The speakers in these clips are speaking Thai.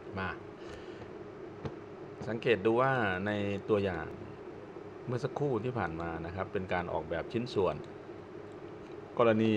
มาสังเกตดูว่าในตัวอย่างเมื่อสักครู่ที่ผ่านมานะครับเป็นการออกแบบชิ้นส่วนกรณี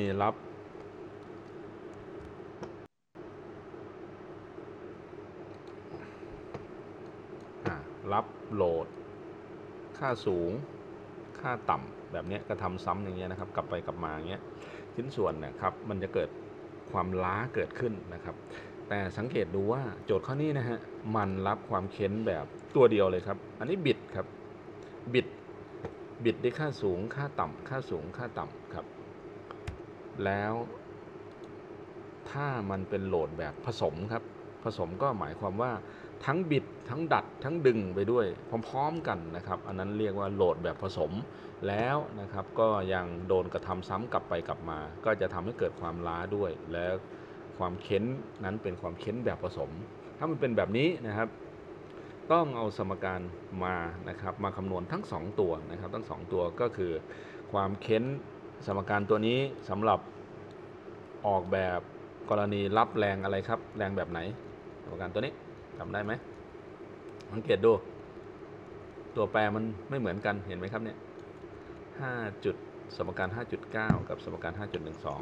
รับโหลดค่าสูงค่าต่ำแบบนี้ก็ทำซ้ำอย่างเงี้ยนะครับกลับไปกลับมาอย่างเงี้ยชิ้นส่วนนะครับมันจะเกิดความล้าเกิดขึ้นนะครับแต่สังเกตดูว่าโจทย์ข้อนี้นะฮะมันรับความเค้นแบบตัวเดียวเลยครับอันนี้บิดครับบิดได้ค่าสูงค่าต่ำค่าสูงค่าต่ำครับแล้วถ้ามันเป็นโหลดแบบผสมครับผสมก็หมายความว่าทั้งบิดทั้งดัดทั้งดึงไปด้วยพร้อมๆกันนะครับอันนั้นเรียกว่าโหลดแบบผสมแล้วนะครับก็ยังโดนกระทำซ้ำกลับไปกลับมาก็จะทำให้เกิดความล้าด้วยและความเค้นนั้นเป็นความเค้นแบบผสมถ้ามันเป็นแบบนี้นะครับต้องเอาสมการมานะครับมาคำนวณทั้ง2ตัวนะครับทั้ง2ตัวก็คือความเค้นสมการตัวนี้สำหรับออกแบบกรณีรับแรงอะไรครับแรงแบบไหนสมการตัวนี้จำได้ไหมสังเกตดูตัวแปรมันไม่เหมือนกันเห็นไหมครับเนี่ย5จุดสมการ 5.9 กับสมการ 5.12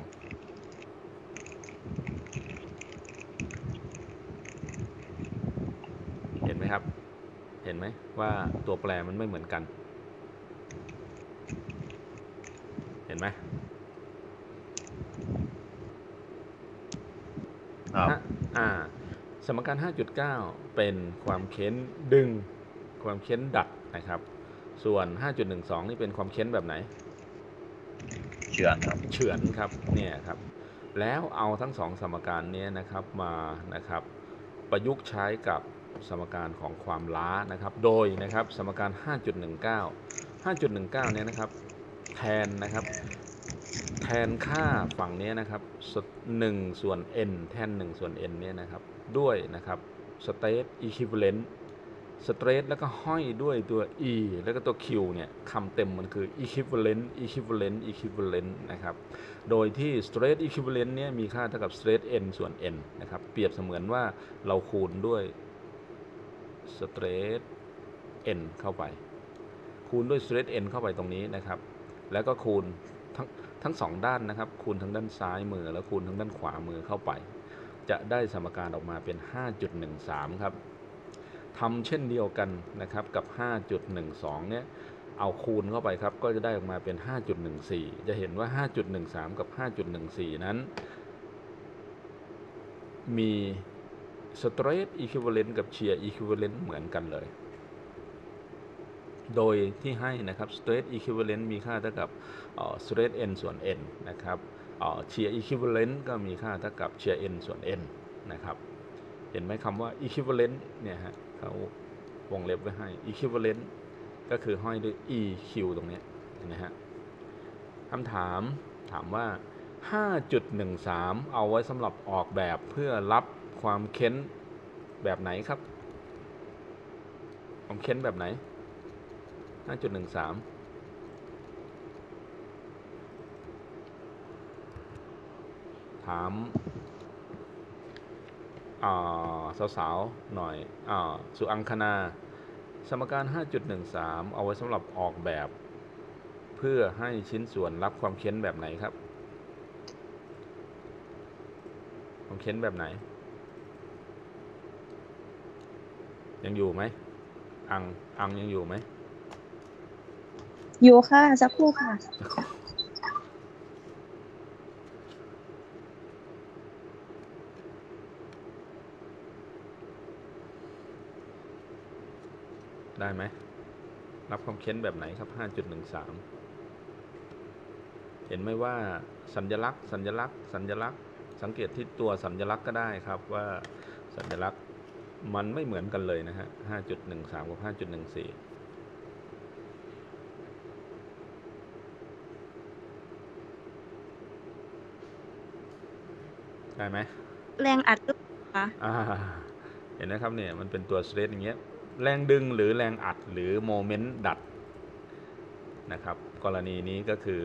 เห็นไหมครับเห็นไหมว่าตัวแปรมันไม่เหมือนกันเห็นไหมครับสมการ 5.9 เป็นความเค้นดึงความเค้นดัดนะครับส่วน 5.12 นี่เป็นความเค้นแบบไหนเฉือนครับเฉือนครับเนี่ยครับแล้วเอาทั้ง2สมการนี้นะครับมานะครับประยุกต์ใช้กับสมการของความล้านะครับโดยนะครับสมการ 5.19 5.19 เนี่ยนะครับแทนนะครับแทนค่าฝั่งนี้นะครับ1 ส่วน n แทน1 ส่วน n เนี่ยนะครับด้วยนะครับ state equivalent stress แล้วก็ห้อยด้วยตัว e แล้วก็ตัว q เนี่ยคำเต็มมันคือ equivalent นะครับโดยที่ stress equivalent เนี่ยมีค่าเท่ากับ stress n ส่วน n นะครับเปรียบเสมือนว่าเราคูณด้วย stress n เข้าไปคูณด้วย stress n เข้าไปตรงนี้นะครับแล้วก็คูณทั้ง2ด้านนะครับคูณทั้งด้านซ้ายมือแล้วคูณทั้งด้านขวามือเข้าไปจะได้สมการออกมาเป็น 5.13 ครับทำเช่นเดียวกันนะครับกับ 5.12 เนี่ยเอาคูณเข้าไปครับก็จะได้ออกมาเป็น 5.14 จะเห็นว่า 5.13 กับ 5.14 นั้นมี stress equivalent กับ shear equivalent เหมือนกันเลยโดยที่ให้นะครับ stress equivalent มีค่าเท่ากับstress n ส่วน n นะครับshear equivalent ก็มีค่าเท่ากับ shear n ส่วน n นะครับเห็นไหมคำว่า equivalent เนี่ยฮะเขาวงเล็บไว้ให้ equivalent ก็คือห้อยด้วย eq ตรงนี้นะฮะคำถามว่า 5.13 เอาไว้สำหรับออกแบบเพื่อรับความเค้นแบบไหนครับความเค้นแบบไหน 5.13 ถามสาวๆหน่อยสุอังคณาสมการ 5.13 เอาไว้สำหรับออกแบบเพื่อให้ชิ้นส่วนรับความเค้นแบบไหนครับความเค้นแบบไหนยังอยู่ไหมอังยังอยู่ไหมอยู่ค่ะสักครู่ค่ะได้ไหมรับความเค้นแบบไหนครับ 5.13 เห็นไหมว่าสัญลักษณ์สังเกตที่ตัวสัญลักษณ์ก็ได้ครับว่าสัญลักษณ์มันไม่เหมือนกันเลยนะฮะ 5.13 กับ 5.14 ได้ไหมแรงอัดก็ค่ะเห็นนะครับเนี่ยมันเป็นตัวสเตรทอย่างเงี้ยแรงดึงหรือแรงอัดหรือโมเมนต์ดัดนะครับกรณีนี้ก็คือ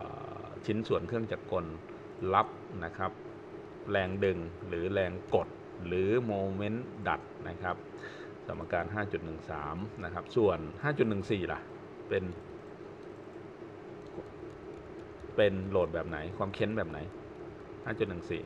ชิ้นส่วนเครื่องจักรกลรับนะครับแรงดึงหรือแรงกดหรือโมเมนต์ดัดนะครับสมการ 5.13 นะครับส่วน 5.14 ล่ะเป็นโหลดแบบไหนความเค้นแบบไหน 5.14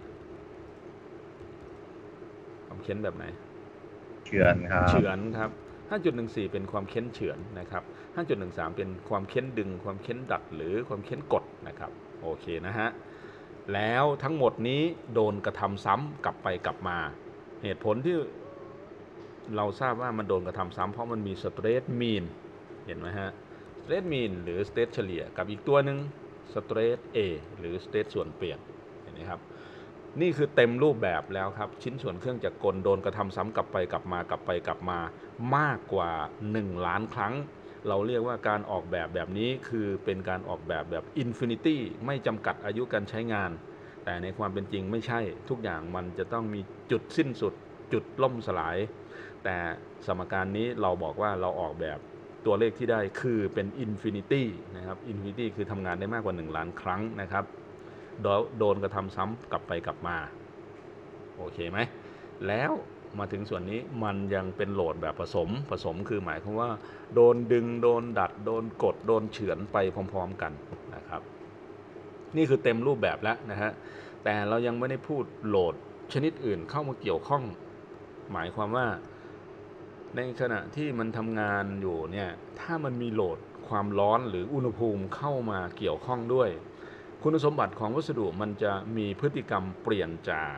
ความเค้นแบบไหนเฉือนครับเฉือนครับ 5.14 เป็นความเค้นเฉือนนะครับ 5.13 เป็นความเค้นดึงความเค้นดัดหรือความเค้นกดนะครับโอเคนะฮะแล้วทั้งหมดนี้โดนกระทำซ้ำกลับไปกลับมาเหตุผลที่เราทราบว่ามันโดนกระทำซ้ำเพราะมันมีสเตรทมีนเห็นไหมฮะสเตรทมีนหรือสเตรทเฉลี่ยกับอีกตัวหนึ่งสเตรท A หรือสเตรทส่วนเปลี่ยนเห็นไหมครับนี่คือเต็มรูปแบบแล้วครับชิ้นส่วนเครื่องจักรกลโดนกระทำซ้ำกลับไปกลับมากลับไปกลับมามากกว่า1 ล้านครั้งเราเรียกว่าการออกแบบนี้คือเป็นการออกแบบอินฟินิตี้ไม่จำกัดอายุการใช้งานแต่ในความเป็นจริงไม่ใช่ทุกอย่างมันจะต้องมีจุดสิ้นสุดจุดล่มสลายแต่สมการนี้เราบอกว่าเราออกแบบตัวเลขที่ได้คือเป็นอินฟินิตี้นะครับอินฟินิตี้คือทำงานได้มากกว่า1 ล้านครั้งนะครับโดนกระทำซ้ำกลับไปกลับมาโอเคไหมแล้วมาถึงส่วนนี้มันยังเป็นโหลดแบบผสมคือหมายความว่าโดนดึงโดนดัดโดนกดโดนเฉือนไปพร้อมๆกันนะครับนี่คือเต็มรูปแบบแล้วนะฮะแต่เรายังไม่ได้พูดโหลดชนิดอื่นเข้ามาเกี่ยวข้องหมายความว่าในขณะที่มันทำงานอยู่เนี่ยถ้ามันมีโหลดความร้อนหรืออุณหภูมิเข้ามาเกี่ยวข้องด้วยคุณสมบัติของวัสดุมันจะมีพฤติกรรมเปลี่ยนจาก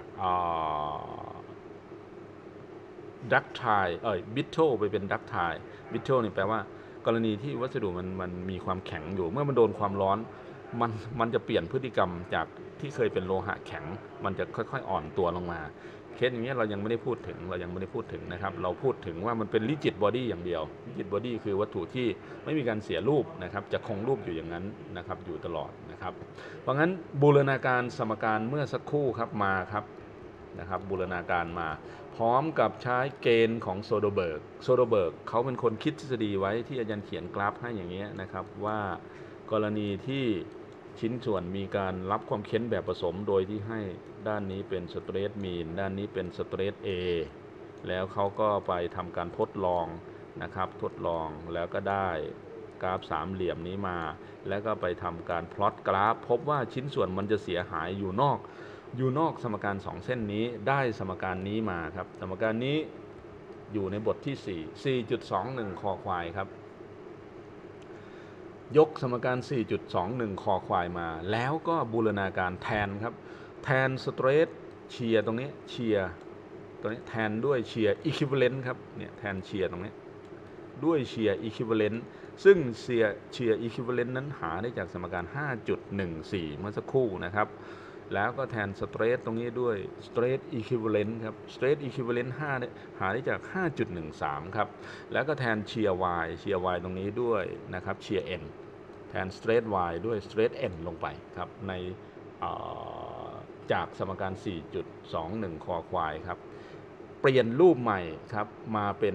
ดักไทบิทเทิลไปเป็นดักไทบิทเทิลนี่แปลว่ากรณีที่วัสดุมันมีความแข็งอยู่เมื่อมันโดนความร้อนมันจะเปลี่ยนพฤติกรรมจากที่เคยเป็นโลหะแข็งมันจะค่อยๆอ่อนตัวลงมาเคสอย่างเงี้ยเรายังไม่ได้พูดถึงนะครับเราพูดถึงว่ามันเป็น rigid body อย่างเดียว rigid body คือวัตถุที่ไม่มีการเสียรูปนะครับจะคงรูปอยู่อย่างนั้นนะครับอยู่ตลอดนะครับเพราะงั้นบูรณาการสมการเมื่อสักครู่ครับมาครับนะครับบูรณาการมาพร้อมกับใช้เกณฑ์ของโซโดเบิร์กเขาเป็นคนคิดทฤษฎีไว้ที่อาจารย์เขียนกราฟให้อย่างเงี้ยนะครับว่ากรณีที่ชิ้นส่วนมีการรับความเค้นแบบผสมโดยที่ให้ด้านนี้เป็นสเตรทมีนด้านนี้เป็นสเตรท A แล้วเขาก็ไปทำการทดลองนะครับทดลองแล้วก็ได้กราฟสามเหลี่ยมนี้มาแล้วก็ไปทำการพลอตกราฟพบว่าชิ้นส่วนมันจะเสียหายอยู่นอกสมการ2เส้นนี้ได้สมการนี้มาครับสมการนี้อยู่ในบทที่ 4.21 คอควายครับยกสมการ 4.21 คอควายมาแล้วก็บูรณาการแทนครับแทนสเตรทเชียร์ตรงนี้เชียร์ตรงนี้แทนด้วยเชียร์อีคิวเวเลนต์ครับเนี่ยแทนเชียร์ตรงนี้ด้วยเชียร์อีคิวเวเลนต์ซึ่งเชียร์อีคิวเวเลนต์นั้นหาได้จากสมการ 5.14 เมื่อสักครู่นะครับแล้วก็แทนสเตรทตรงนี้ด้วยสเตรทอีคิวเวเลนต์ครับสเตรทอีคิวเวเลนต์หาได้จาก 5.13 ครับแล้วก็แทนเชียร์ y ตรงนี้ด้วยนะครับเชียร์ n แทนสเตรท y ด้วยสเตรท n ลงไปครับในจากสมการ 4.21 คอควายครับเปลี่ยนรูปใหม่ครับมาเป็น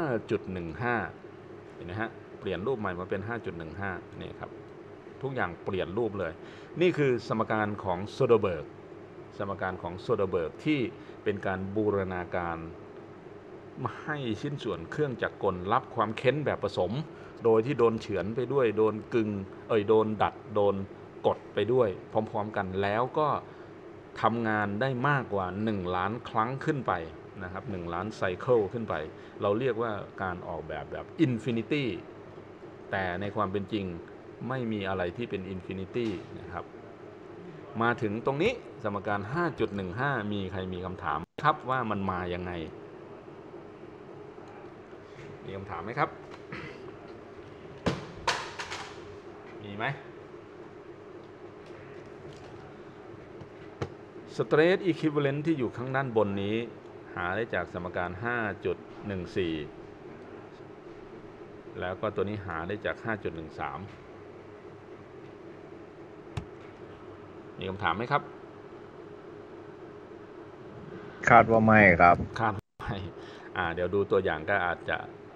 5.15 เห็นไหมฮะเปลี่ยนรูปใหม่มาเป็น 5.15 นี่ครับทุกอย่างเปลี่ยนรูปเลยนี่คือสมการของโซเดเบิร์กที่เป็นการบูรณาการมาให้ชิ้นส่วนเครื่องจักรกลรับความเค้นแบบผสมโดยที่โดนเฉือนไปด้วยโดนโดนดัดโดนกดไปด้วยพร้อมๆกันแล้วก็ทำงานได้มากกว่า1 ล้านครั้งขึ้นไปนะครับ1 ล้านไซเคิลขึ้นไปเราเรียกว่าการออกแบบอินฟินิตี้แต่ในความเป็นจริงไม่มีอะไรที่เป็นอินฟินิตี้นะครับมาถึงตรงนี้สมการ 5.15 มีใครมีคำถามครับว่ามันมายังไงมีคำถามไหมครับมีไหมสเตรทอีคิวเวเลนต์ที่อยู่ข้างด้านบนนี้หาได้จากสมการ 5.14 แล้วก็ตัวนี้หาได้จาก 5.13 มีคำถามไหมครับคาดว่าไม่ครับคาดว่าไม่เดี๋ยวดูตัวอย่างก็อาจจะ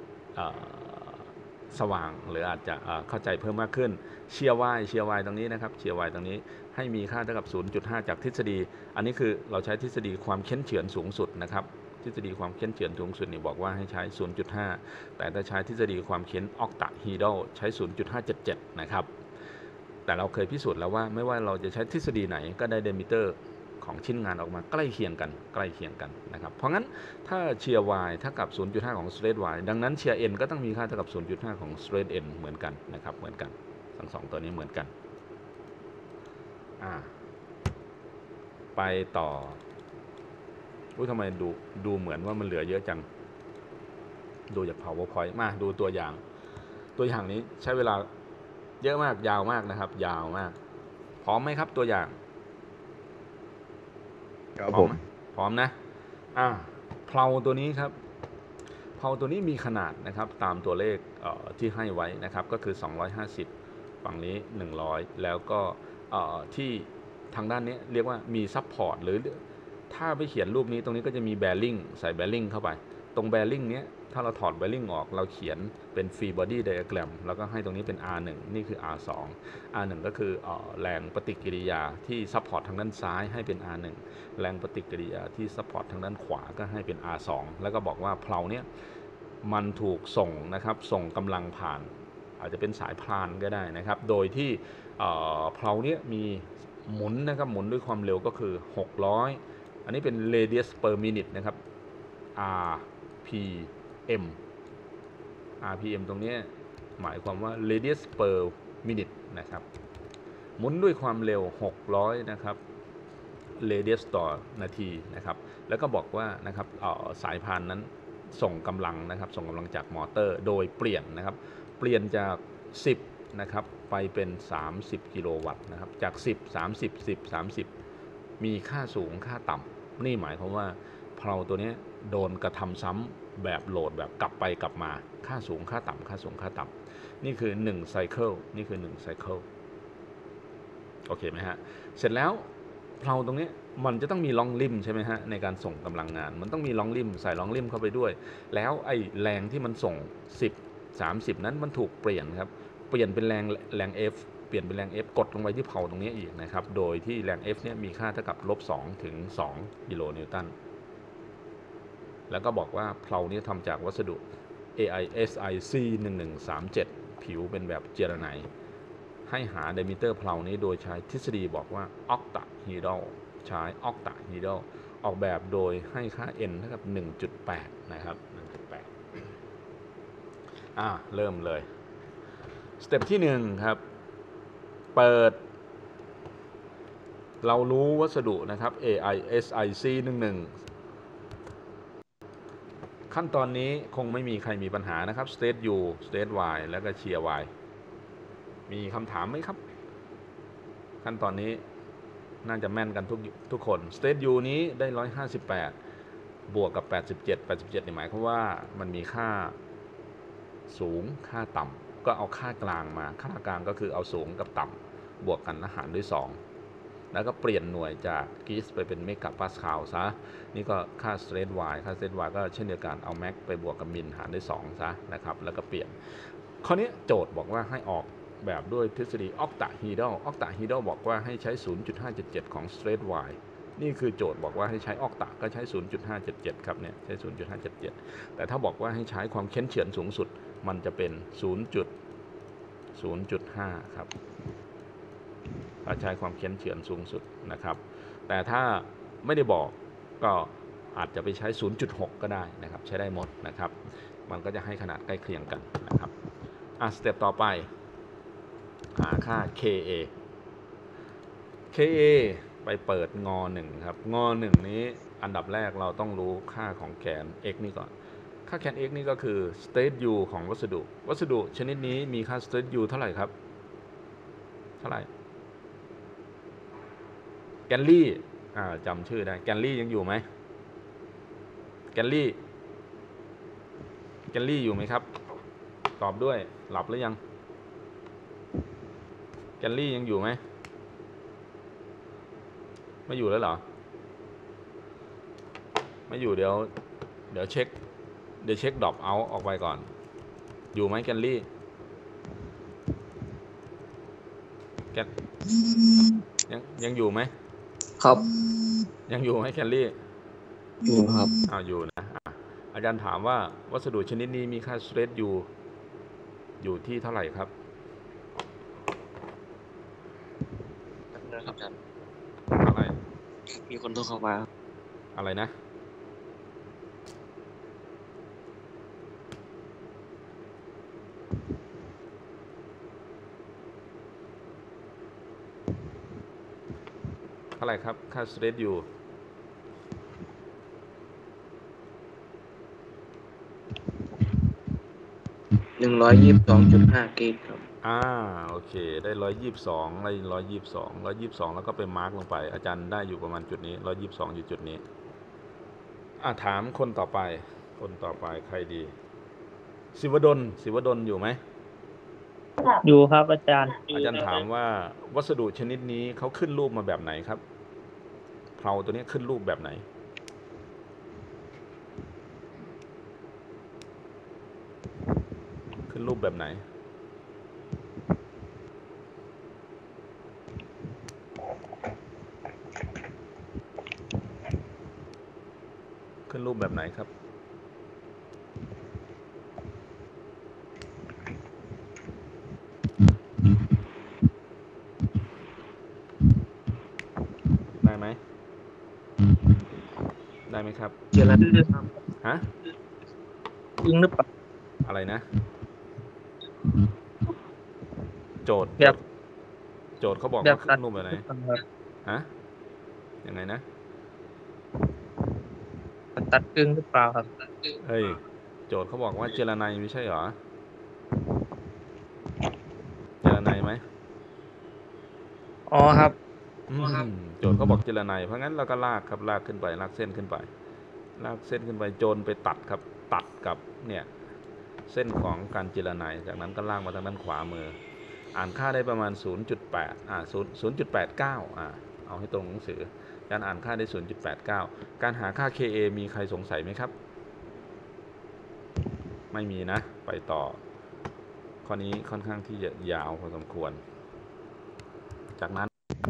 สว่างหรืออาจจะเข้าใจเพิ่มมากขึ้นเชียร์ y ตรงนี้นะครับเชียร์ y ตรงนี้ให้มีค่าเท่ากับ 0.5 จากทฤษฎีอันนี้คือเราใช้ทฤษฎีความเค้นเฉือนสูงสุดนะครับทฤษฎีความเค้นเฉือนสูงสุดนี่บอกว่าให้ใช้ 0.5 แต่ถ้าใช้ทฤษฎีความเค้นออกตาฮีโดใช้ 0.577 นะครับแต่เราเคยพิสูจน์แล้วว่าไม่ว่าเราจะใช้ทฤษฎีไหนก็ได้เดมิเตอร์ของชิ้นงานออกมาใกล้เคียงกันนะครับเพราะงั้นถ้าเชียร์ y เท่ากับ 0.5 ของ straight y ดังนั้นเชียร์ n ก็ต้องมีค่าเท่ากับ 0.5 ของ straight n เหมือนกันนะครับเหมือนกันทั้งสองตัวนี้เหมือนกันไปต่อทำไมดูเหมือนว่ามันเหลือเยอะจังดูจาก PowerPoint มาดูตัวอย่างนี้ใช้เวลาเยอะมากยาวมากนะครับยาวมากพร้อมไหมครับตัวอย่างครับผมพร้อมนะเพลาตัวนี้ครับเพลาตัวนี้มีขนาดนะครับตามตัวเลขที่ให้ไว้นะครับก็คือ250ฝั่งนี้100แล้วก็ที่ทางด้านนี้เรียกว่ามีซัพพอร์ตหรือถ้าไปเขียนรูปนี้ตรงนี้ก็จะมีแบริ่งใส่แบริ่งเข้าไปตรงแบริ่งนี้ถ้าเราถอดแบริ่งออกเราเขียนเป็นฟรีบอดี้ไดอะแกรมแล้วก็ให้ตรงนี้เป็น R1 นี่คือ R2 R1 ก็คือแรงปฏิกิริยาที่ซัพพอร์ตทางด้านซ้ายให้เป็น R1 แรงปฏิกิริยาที่ซัพพอร์ตทางด้านขวาก็ให้เป็น R2 แล้วก็บอกว่าเพลาเนี้ยมันถูกส่งนะครับส่งกำลังผ่านอาจจะเป็นสายพานก็ได้นะครับโดยที่เพลาเนี้ยมีหมุนนะครับหมุนด้วยความเร็วก็คือ600อันนี้เป็น radius per minute นะครับ RPM ตรงนี้หมายความว่า radius per minute นะครับหมุนด้วยความเร็ว600นะครับradius ต่อนาทีนะครับแล้วก็บอกว่านะครับสายพานนั้นส่งกำลังนะครับส่งกำลังจากมอเตอร์โดยเปลี่ยนจาก 10นะครับไปเป็น 30 กิโลวัตต์นะครับจาก 10 มีค่าสูงค่าต่ำนี่หมายความว่าเพลาตัวนี้โดนกระทำซ้ำแบบโหลดแบบกลับไปกลับมาค่าสูงค่าต่ำค่าสูงค่าต่ำนี่คือ1ไซเคิลนี่คือ1ไซเคิลโอเคไหมฮะเสร็จแล้วเพลาตรงนี้มันจะต้องมีลองริมใช่ไหมฮะในการส่งกำลังงานมันต้องมีลองริมใส่ลองริมเข้าไปด้วยแล้วไอ้แรงที่มันส่ง10-30นั้นมันถูกเปลี่ยนครับเปลี่ยนเป็นแรง F เปลี่ยนเป็นแรง F กดลงไปที่เพลาตรงนี้อีกนะครับโดยที่แรง F เนี่ยมีค่าเท่ากับ-2 ถึง 2 กิโลนิวตันแล้วก็บอกว่าเพลานี้ทำจากวัสดุ AISIC 1137ผิวเป็นแบบเจรไนด์ให้หาไดมิเตอร์เพลานี้โดยใช้ทฤษฎีบอกว่าออกตาฮีดรอลใช้ออกตาฮีดรอลออกแบบโดยให้ค่า n เท่ากับ 1.8 นะครับ 1.8 เริ่มเลยสเต็ปที่1ครับเปิดเรารู้วัสดุนะครับ AISIC 11ขั้นตอนนี้คงไม่มีใครมีปัญหานะครับ state U state Y แล้วก็ shear Y มีคำถามไหมครับขั้นตอนนี้น่าจะแม่นกันทุกคน state U นี้ได้158บวกกับ87นี่หมายความว่ามันมีค่าสูงค่าต่ำก็เอาค่ากลางมาค่ากลางก็คือเอาสูงกับต่ำบวกกันหารด้วย2แล้วก็เปลี่ยนหน่วยจากกิสไปเป็นเมกะปาสคาลซะนี่ก็ค่า straight y ค่า straight y ก็เช่นเดียวกันเอาแม็กไปบวกกับมิลหารด้วย2ซะนะครับแล้วก็เปลี่ยนข้อนี้โจทย์บอกว่าให้ออกแบบด้วยทฤษฎีออกตาฮีดรอลบอกว่าให้ใช้ 0.577 ของ straight y นี่คือโจทย์บอกว่าให้ใช้ออกตาก็ใช้ 0.577 ครับเนี่ยใช้ 0.577 แต่ถ้าบอกว่าให้ใช้ความเค้นเฉือนสูงสุดมันจะเป็น 0.5 ครับถ้าใช้ความเค้นเฉือนสูงสุดนะครับแต่ถ้าไม่ได้บอกก็อาจจะไปใช้ 0.6 ก็ได้นะครับใช้ได้หมดนะครับมันก็จะให้ขนาดใกล้เคียงกันนะครับสเต็ปต่อไปหาค่า KA ไปเปิดงอ1ครับงอ1นี้อันดับแรกเราต้องรู้ค่าของแกน x นี่ก่อนค่าแกน x นี่ก็คือ state u ของวัสดุชนิดนี้มีค่า state u เท่าไหร่ครับเท่าไหร่แกนลี่จำชื่อได้แกนลี่ยังอยู่ไหมแกนลี่อยู่ไหมครับตอบด้วยหลับหรือยังแกนลี่ยังอยู่ไหมไม่อยู่แล้วเหรอไม่อยู่เดี๋ยวเช็คดรอปเอาท์ออกไปก่อนอยู่ไหมแกนลี่ยังอยู่ไหมครับยังอยู่ไหมแกนลี่อยู่ครับอยู่นะอาจารย์ถามว่าวัสดุชนิดนี้มีค่าสเตรสอยู่ที่เท่าไหร่ครับนะครับอาจารย์เท่าไหร่มีคนโทรเข้ามาครับอะไรนะเท่าไหร่ครับค่าสเตรสอยู่ 122.5 เกตครับโอเคได้122ได้122แล้วก็ไปมาร์กลงไปอาจารย์ได้อยู่ประมาณจุดนี้122อยู่จุดนี้ถามคนต่อไปใครดีศิวดลอยู่ไหมอยู่ครับอาจารย์อาจารย์ถามว่าวัสดุชนิดนี้เขาขึ้นรูปมาแบบไหนครับเพลาตัวนี้ขึ้นรูปแบบไหนขึ้นรูปแบบไหนขึ้นรูปแบบไหนครับได้ไหมครับเจริญครับฮะจริงหรือเปล่าอะไรนะโจทย์เขาบอกแบบว่าขึ้นรูปแบบไหนครับฮะยังไงนะตัดครึ่งหรือเปล่าครับเฮ้ยโจทย์เขาบอกว่าเจรไนไม่ใช่เหรอเจรไนไหมอ๋อครับโจทย์เขาบอกเจรไนเพราะงั้นเราก็ลากครับลากขึ้นไปลากเส้นขึ้นไปโจนไปตัดครับตัดกับเนี่ยเส้นของการเจรไนจากนั้นก็ลากมาทางด้านขวามืออ่านค่าได้ประมาณ 0.89 เอาให้ตรงหนังสือการอ่านค่าได้ 0.89 การหาค่า Ka มีใครสงสัยไหมครับไม่มีนะไปต่อข้อนี้ค่อนข้างที่จะยาวพอสมควรจากนั้น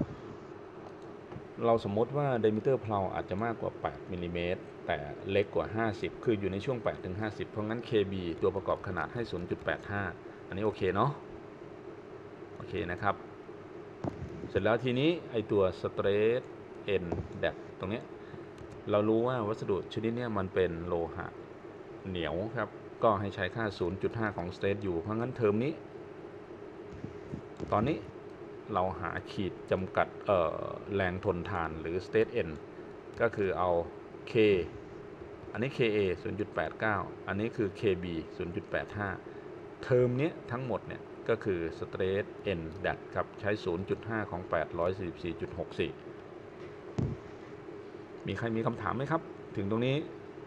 เราสมมติว่า diameter เพลาอาจจะมากกว่า8มิลลิเมตรแต่เล็กกว่า50คืออยู่ในช่วง8ถึง50เพราะงั้น KB ตัวประกอบขนาดให้ 0.85 อันนี้โอเคเนาะโอเคนะครับเสร็จแล้วทีนี้ไอตัว straight end depth ตรงนี้เรารู้ว่าวัสดุชนิดนี้มันเป็นโลหะเหนียวครับก็ให้ใช้ค่า 0.5 ของ stress อยู่เพราะงั้นเทอมนี้ตอนนี้เราหาขีดจำกัดแรงทนทานหรือ stress end ก็คือเอา K อันนี้ KA 0.89 อันนี้คือ KB 0.85 เทอมนี้ทั้งหมดเนี่ยก็คือ stress end dat ครับใช้ 0.5 ของ 844.64 มีใครมีคำถามไหมครับถึงตรงนี้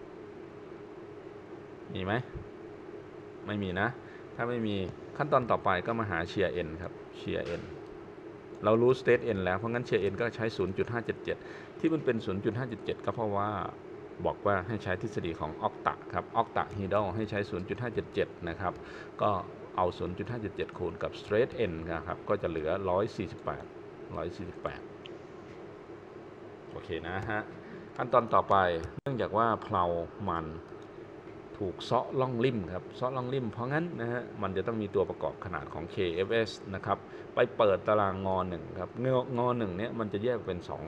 มีไหมไม่มีนะถ้าไม่มีขั้นตอนต่อไปก็มาหา shear end ครับ shear end เรารู้ stress end แล้วเพราะงั้น shear end ก็ใช้ 0.577 ที่มันเป็น 0.577 ก็เพราะว่าบอกว่าให้ใช้ทฤษฎีของ octa ครับ octahedral ให้ใช้ 0.577 นะครับก็เอา 0.577 คูณกับ stress end นะครับก็จะเหลือ 148 โอเคนะฮะขั้นตอนต่อไปเนื่องจากว่าเพลามันถูกเซาะล่องริมครับเซาะล่องริมเพราะงั้นนะฮะมันจะต้องมีตัวประกอบขนาดของ KFS นะครับไปเปิดตารางงอ1ครับงอ1เนี่ยมันจะแยกเป็น2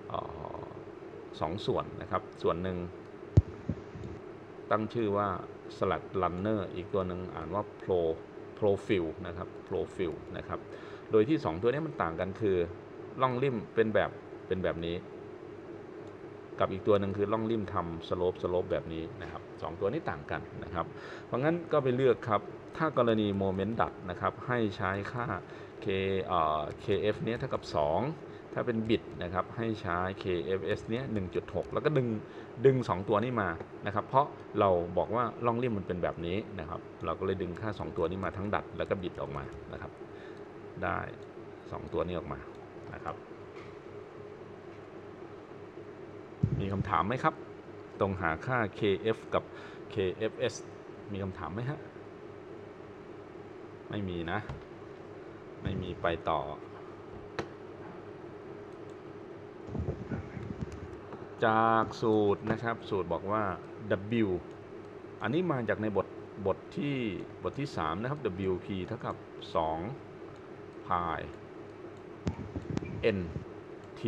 ส่วนนะครับส่วนหนึ่งตั้งชื่อว่า Slack Runner อีกตัวหนึ่งอ่านว่า Profile นะครับ Profile นะครับโดยที่2ตัวนี้มันต่างกันคือล่องริมเป็นแบบนี้กับอีกตัวหนึ่งคือล่องริมทำสโลปแบบนี้นะครับ2ตัวนี้ต่างกันนะครับเพราะงั้นก็ไปเลือกครับถ้ากรณีโมเมนต์ดัดนะครับให้ใช้ค่า KF เนี้ยเท่ากับ2ถ้าเป็นบิตนะครับให้ใช้ KFS เนี้ย 1.6 แล้วก็ดึง2ตัวนี้มานะครับเพราะเราบอกว่าล่องริมมันเป็นแบบนี้นะครับเราก็เลยดึงค่า2ตัวนี้มาทั้งดัดแล้วก็บิตออกมานะครับได้2ตัวนี้ออกมานะครับมีคำถามไหมครับตรงหาค่า KF กับ KFS มีคำถามไหมฮะไม่มีนะไม่มีไปต่อจากสูตรนะครับสูตรบอกว่า W อันนี้มาจากในบทที่3นะครับ WP เท่ากับ2 pi NT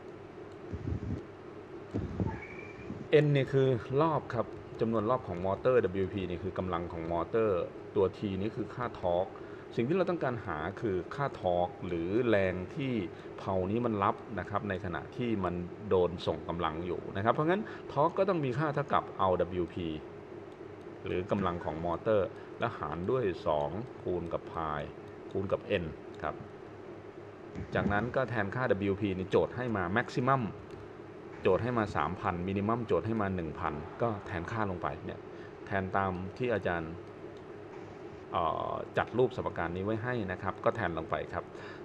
N เนี่ยคือรอบครับจำนวนรอบของมอเตอร์ WP นี่คือกำลังของมอเตอร์ตัว T นี่คือค่าทอร์กสิ่งที่เราต้องการหาคือค่าทอร์กหรือแรงที่เพลานี้มันรับนะครับในขณะที่มันโดนส่งกำลังอยู่นะครับเพราะงั้นทอร์กก็ต้องมีค่าเท่ากับ RWP หรือกำลังของมอเตอร์และหารด้วย2คูณกับ pi คูณกับ N ครับจากนั้นก็แทนค่า WP นี่โจทย์ให้มา maximum โจทย์ให้มา 3,000 minimum โจทย์ให้มา 1,000 ก็แทนค่าลงไปเนี่ยแทนตามที่อาจารย์จัดรูปสมการนี้ไว้ให้นะครับก็แทนลงไปครับ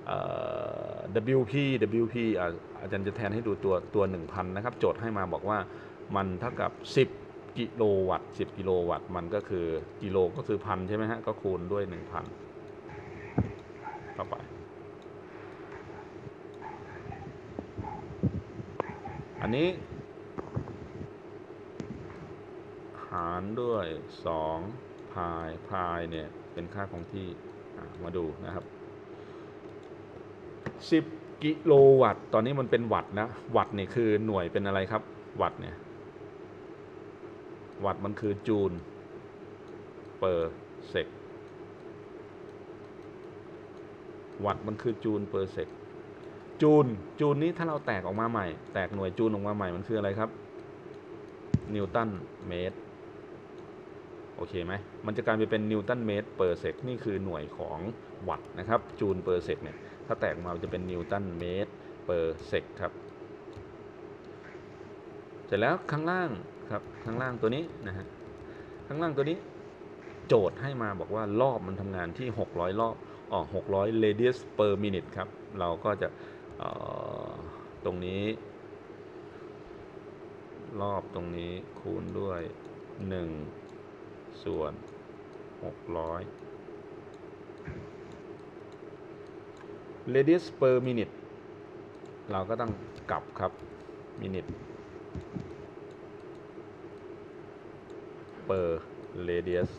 WP อาจารย์จะแทนให้ดูตัว 1,000 นะครับโจทย์ให้มาบอกว่ามันเท่ากับ 10 กิโลวัตต์ 10 กิโลวัตต์มันก็คือกิโลก็คือพันใช่ไหมฮะก็คูณด้วย 1,000 เข้าไปอันนี้หารด้วย2 พายเนี่ยเป็นค่าคงที่มาดูนะครับ10 กิโลวัตต์ตอนนี้มันเป็นวัตต์นะวัตต์เนี่ยคือหน่วยเป็นอะไรครับวัตต์เนี่ยวัตต์มันคือจูลเปอร์เซกวัตต์มันคือจูลเปอร์เซกจูลนี้ถ้าเราแตกออกมาใหม่แตกหน่วยจูลออกมาใหม่มันคืออะไรครับนิวตันเมตรโอเคไหมมันจะกลายไปเป็นนิวตันเมตรเปอร์เซกนี่คือหน่วยของวัตต์นะครับจูลเปอร์เซกเนี่ยถ้าแตกมาจะเป็นนิวตันเมตรเปอร์เซกครับเสร็จแล้วข้างล่างครับข้างล่างตัวนี้นะฮะข้างล่างตัวนี้โจทย์ให้มาบอกว่ารอบมันทำงานที่600รอบ600 radius per minute ครับเราก็จะตรงนี้รอบตรงนี้คูณด้วย1ส่วน600 radius per minute เราก็ต้องกลับครับ minute per radius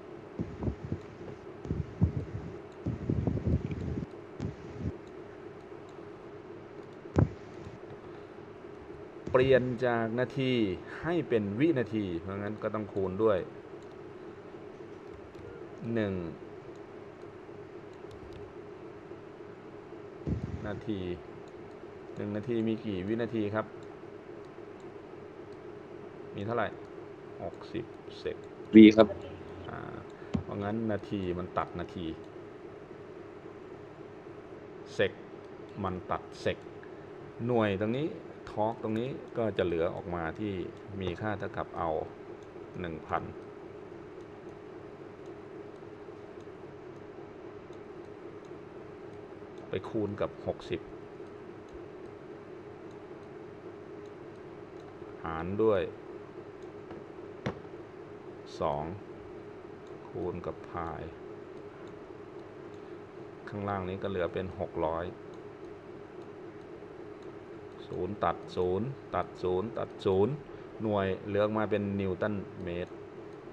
เปลี่ยนจากนาทีให้เป็นวินาทีเพราะงั้นก็ต้องคูณด้วย1นาที1นาทีมีกี่วินาทีครับมีเท่าไหร่60เซก V ครับเพราะงั้นนาทีมันตัดนาทีเซกมันตัดเซกหน่วยตรงนี้ทอร์กตรงนี้ก็จะเหลือออกมาที่มีค่าเท่ากับเอา 1,000 ไปคูณกับ60หารด้วย2คูณกับพายข้างล่างนี้ก็เหลือเป็น600 0ตัด0ตัด0ตัด0หน่วยเหลือออกมาเป็นนิวตันเมตร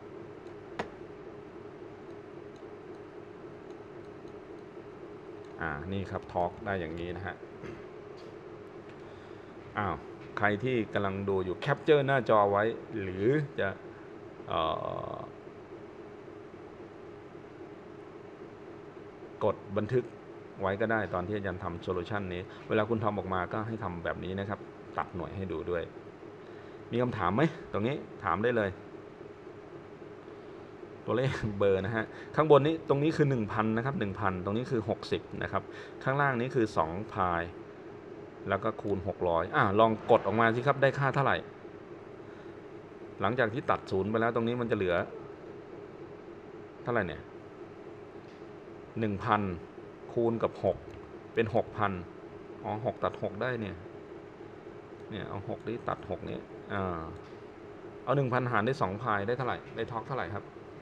นี่ครับทอร์กได้อย่างนี้นะฮะใครที่กำลังดูอยู่แคปเจอร์หน้าจอไว้หรือจะกดบันทึกไว้ก็ได้ตอนที่อาจารย์ทำโซลูชันนี้เวลาคุณทำออกมาก็ให้ทำแบบนี้นะครับตัดหน่วยให้ดูด้วยมีคำถามไหมตรงนี้ถามได้เลยตัวเลขเบอร์นะฮะข้างบนนี้ตรงนี้คือ 1,000 นะครับ 1,000 ตรงนี้คือ60นะครับข้างล่างนี้คือ2 พายแล้วก็คูณ600ลองกดออกมาสิครับได้ค่าเท่าไหร่หลังจากที่ตัด0ไปแล้วตรงนี้มันจะเหลือเท่าไหร่เนี่ย 1,000 คูณกับ6เป็น 6,000 6ตัด6ได้เนี่ยเอา6นี้ตัด6นี้เอา 1,000 หารได้2 พายได้เท่าไหร่ได้ทอร์กเท่าไหร่ครับ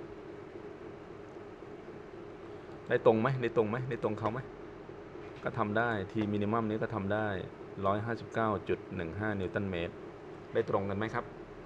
ได้ตรงไหมได้ตรงเขาไหมก็ทำได้ทีมินิมัมนี้ก็ทำได้ 159.15 นิวตันเมตรได้ตรงกันไหมครับ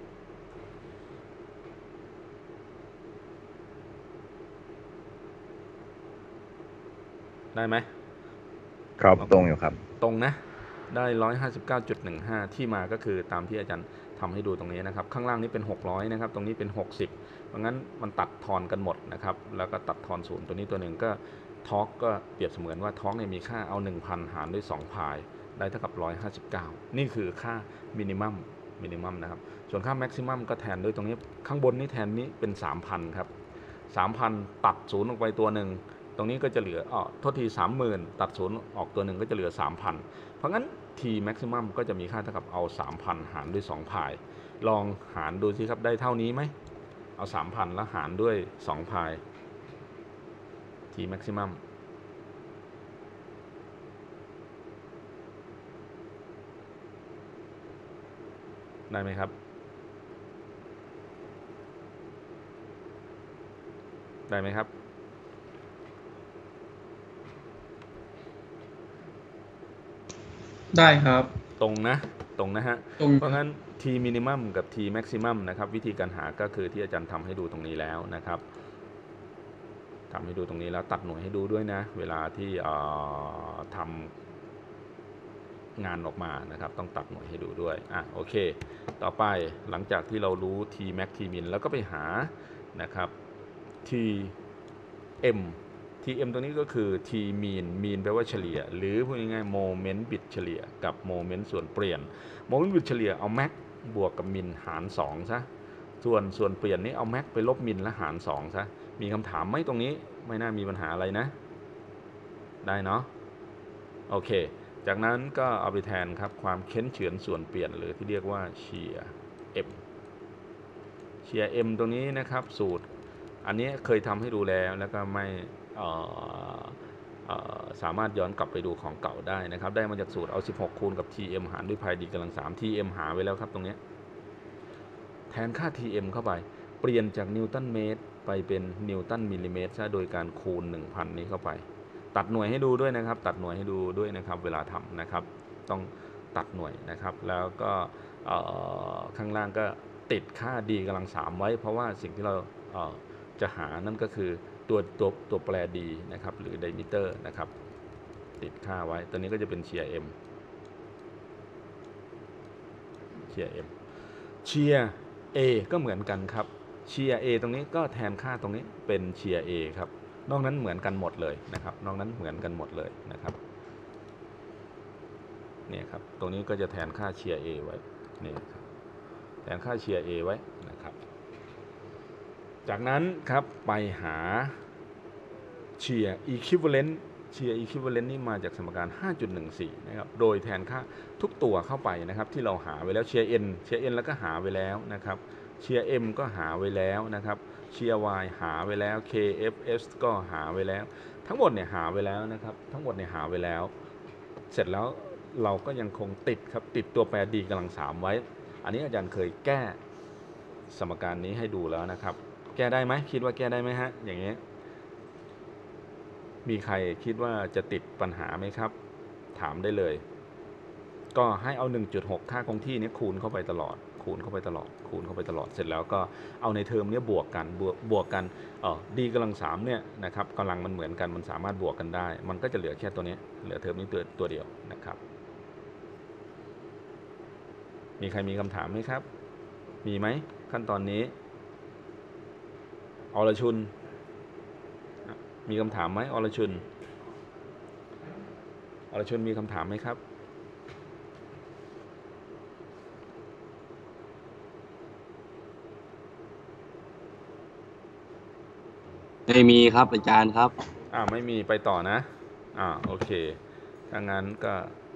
ได้ไหมครับตรงอยู่ครับตรงนะได้ 159.15 ที่มาก็คือตามที่อาจารย์ทำให้ดูตรงนี้นะครับข้างล่างนี้เป็น600นะครับตรงนี้เป็น60เพราะงั้นมันตัดทอนกันหมดนะครับแล้วก็ตัดทอนศูนย์ตัวนี้ตัวหนึ่งก็ทอร์กก็เปรียบเสมือนว่าทอร์กเนี่ยมีค่าเอา 1,000 หารด้วย2พายได้เท่ากับ159นี่คือค่ามินิมัมนะครับส่วนค่าแม็กซิมัมก็แทนด้วยตรงนี้ข้างบนนี้แทนนี้เป็น 3,000 ครับ 3,000 ตัดศูนย์ออกไปตัวหนึ่งตรงนี้ก็จะเหลือโทษที 30,000 ตัดศูนย์ออกตัวหนึ่งก็จะเหลือ 3,000 เพราะงั้น t maximum ก็จะมีค่าเท่ากับเอา 3,000 หารด้วย2พายลองหารดูสิครับได้เท่านี้ไหมเอา 3,000 แล้วหารด้วย2พาย t maximum ได้ไหมครับได้ไหมครับได้ครับตรงนะฮะตรงเพราะงั้น t minimum กับ t maximum นะครับวิธีการหาก็คือที่อาจารย์ทำให้ดูตรงนี้แล้วนะครับทำให้ดูตรงนี้แล้วตัดหน่วยให้ดูด้วยนะเวลาที่ทำงานออกมานะครับต้องตัดหน่วยให้ดูด้วยโอเคต่อไปหลังจากที่เรารู้ t max t min แล้วก็ไปหานะครับ t m tm ตัวนี้ก็คือ t mean แปลว่าเฉลี่ยหรือพูดง่ายๆ moment bit เฉลี่ยกับ moment ส่วนเปลี่ยน moment bit เฉลี่ยเอา max บวกกับ min หาร2ซะส่วนเปลี่ยนนี้เอา max ไปลบ min และหาร2ซะมีคำถามไหมตรงนี้ไม่น่ามีปัญหาอะไรนะได้เนาะโอเคจากนั้นก็เอาไปแทนครับความเค้นเฉือนส่วนเปลี่ยนหรือที่เรียกว่าเชียร์ m เชียร์ m ตรงนี้นะครับสูตรอันนี้เคยทำให้ดูแล้วก็ไม่สามารถย้อนกลับไปดูของเก่าได้นะครับได้มาจากสูตรเอา16คูณกับ tm หารด้วยพาย d กำลัง3 tm หาไว้แล้วครับตรงนี้แทนค่า tm เข้าไปเปลี่ยนจากนิวตันเมตรไปเป็นนิวตันมิลลิเมตรโดยการคูณ 1,000 นี้เข้าไปตัดหน่วยให้ดูด้วยนะครับตัดหน่วยให้ดูด้วยนะครับเวลาทำนะครับต้องตัดหน่วยนะครับแล้วก็ข้างล่างก็ติดค่า d กำลัง3ไว้เพราะว่าสิ่งที่เราจะหานั่นก็คือตัวแปร d นะครับหรือ diameter นะครับติดค่าไว้ตัวนี้ก็จะเป็นเชียร์ m เชียร์ m เชียร์ a ก็เหมือนกันครับเชียร์ a ตรงนี้ก็แทนค่าตรงนี้เป็นเชียร์ a ครับนอกนั้นเหมือนกันหมดเลยนะครับนอกนั้นเหมือนกันหมดเลยนะครับเนี่ยครับตรงนี้ก็จะแทนค่าเชียร์ a ไว้นี่ครับแทนค่าเชียร์ a ไว้นะครับจากนั้นครับไปหาเชียร์ equivalent เชียร์ equivalent นี่มาจากสมการ 5.14 นะครับโดยแทนค่าทุกตัวเข้าไปนะครับที่เราหาไว้แล้วเชียร์ n แล้วก็หาไว้แล้วนะครับเชียร์ m ก็หาไว้แล้วนะครับเชียร์ y หาไว้แล้ว kfs ก็หาไว้แล้วทั้งหมดเนี่ยหาไว้แล้วนะครับทั้งหมดเนี่ยหาไว้แล้วเสร็จแล้วเราก็ยังคงติดครับติดตัวแปร d กำลัง3ไว้อันนี้อาจารย์เคยแก้สมการนี้ให้ดูแล้วนะครับแก้ได้ไหมคิดว่าแก้ได้ไหมฮะอย่างนี้มีใครคิดว่าจะติดปัญหาไหมครับถามได้เลยก็ให้เอา 1.6 ค่าคงที่นี้คูณเข้าไปตลอดคูณเข้าไปตลอดเสร็จแล้วก็เอาในเทอมนี้บวกกันd กำลัง3เนี่ยนะครับกำลังมันเหมือนกันมันสามารถบวกกันได้มันก็จะเหลือแค่ตัวนี้เหลือเทอมนี้ตัวเดียวนะครับมีใครมีคำถามไหมครับมีไหมขั้นตอนนี้อรชุนมีคำถามไหมอรชุนมีคำถามไหมครับไม่มีครับอาจารย์ครับไม่มีไปต่อนะโอเคถ้างั้นก็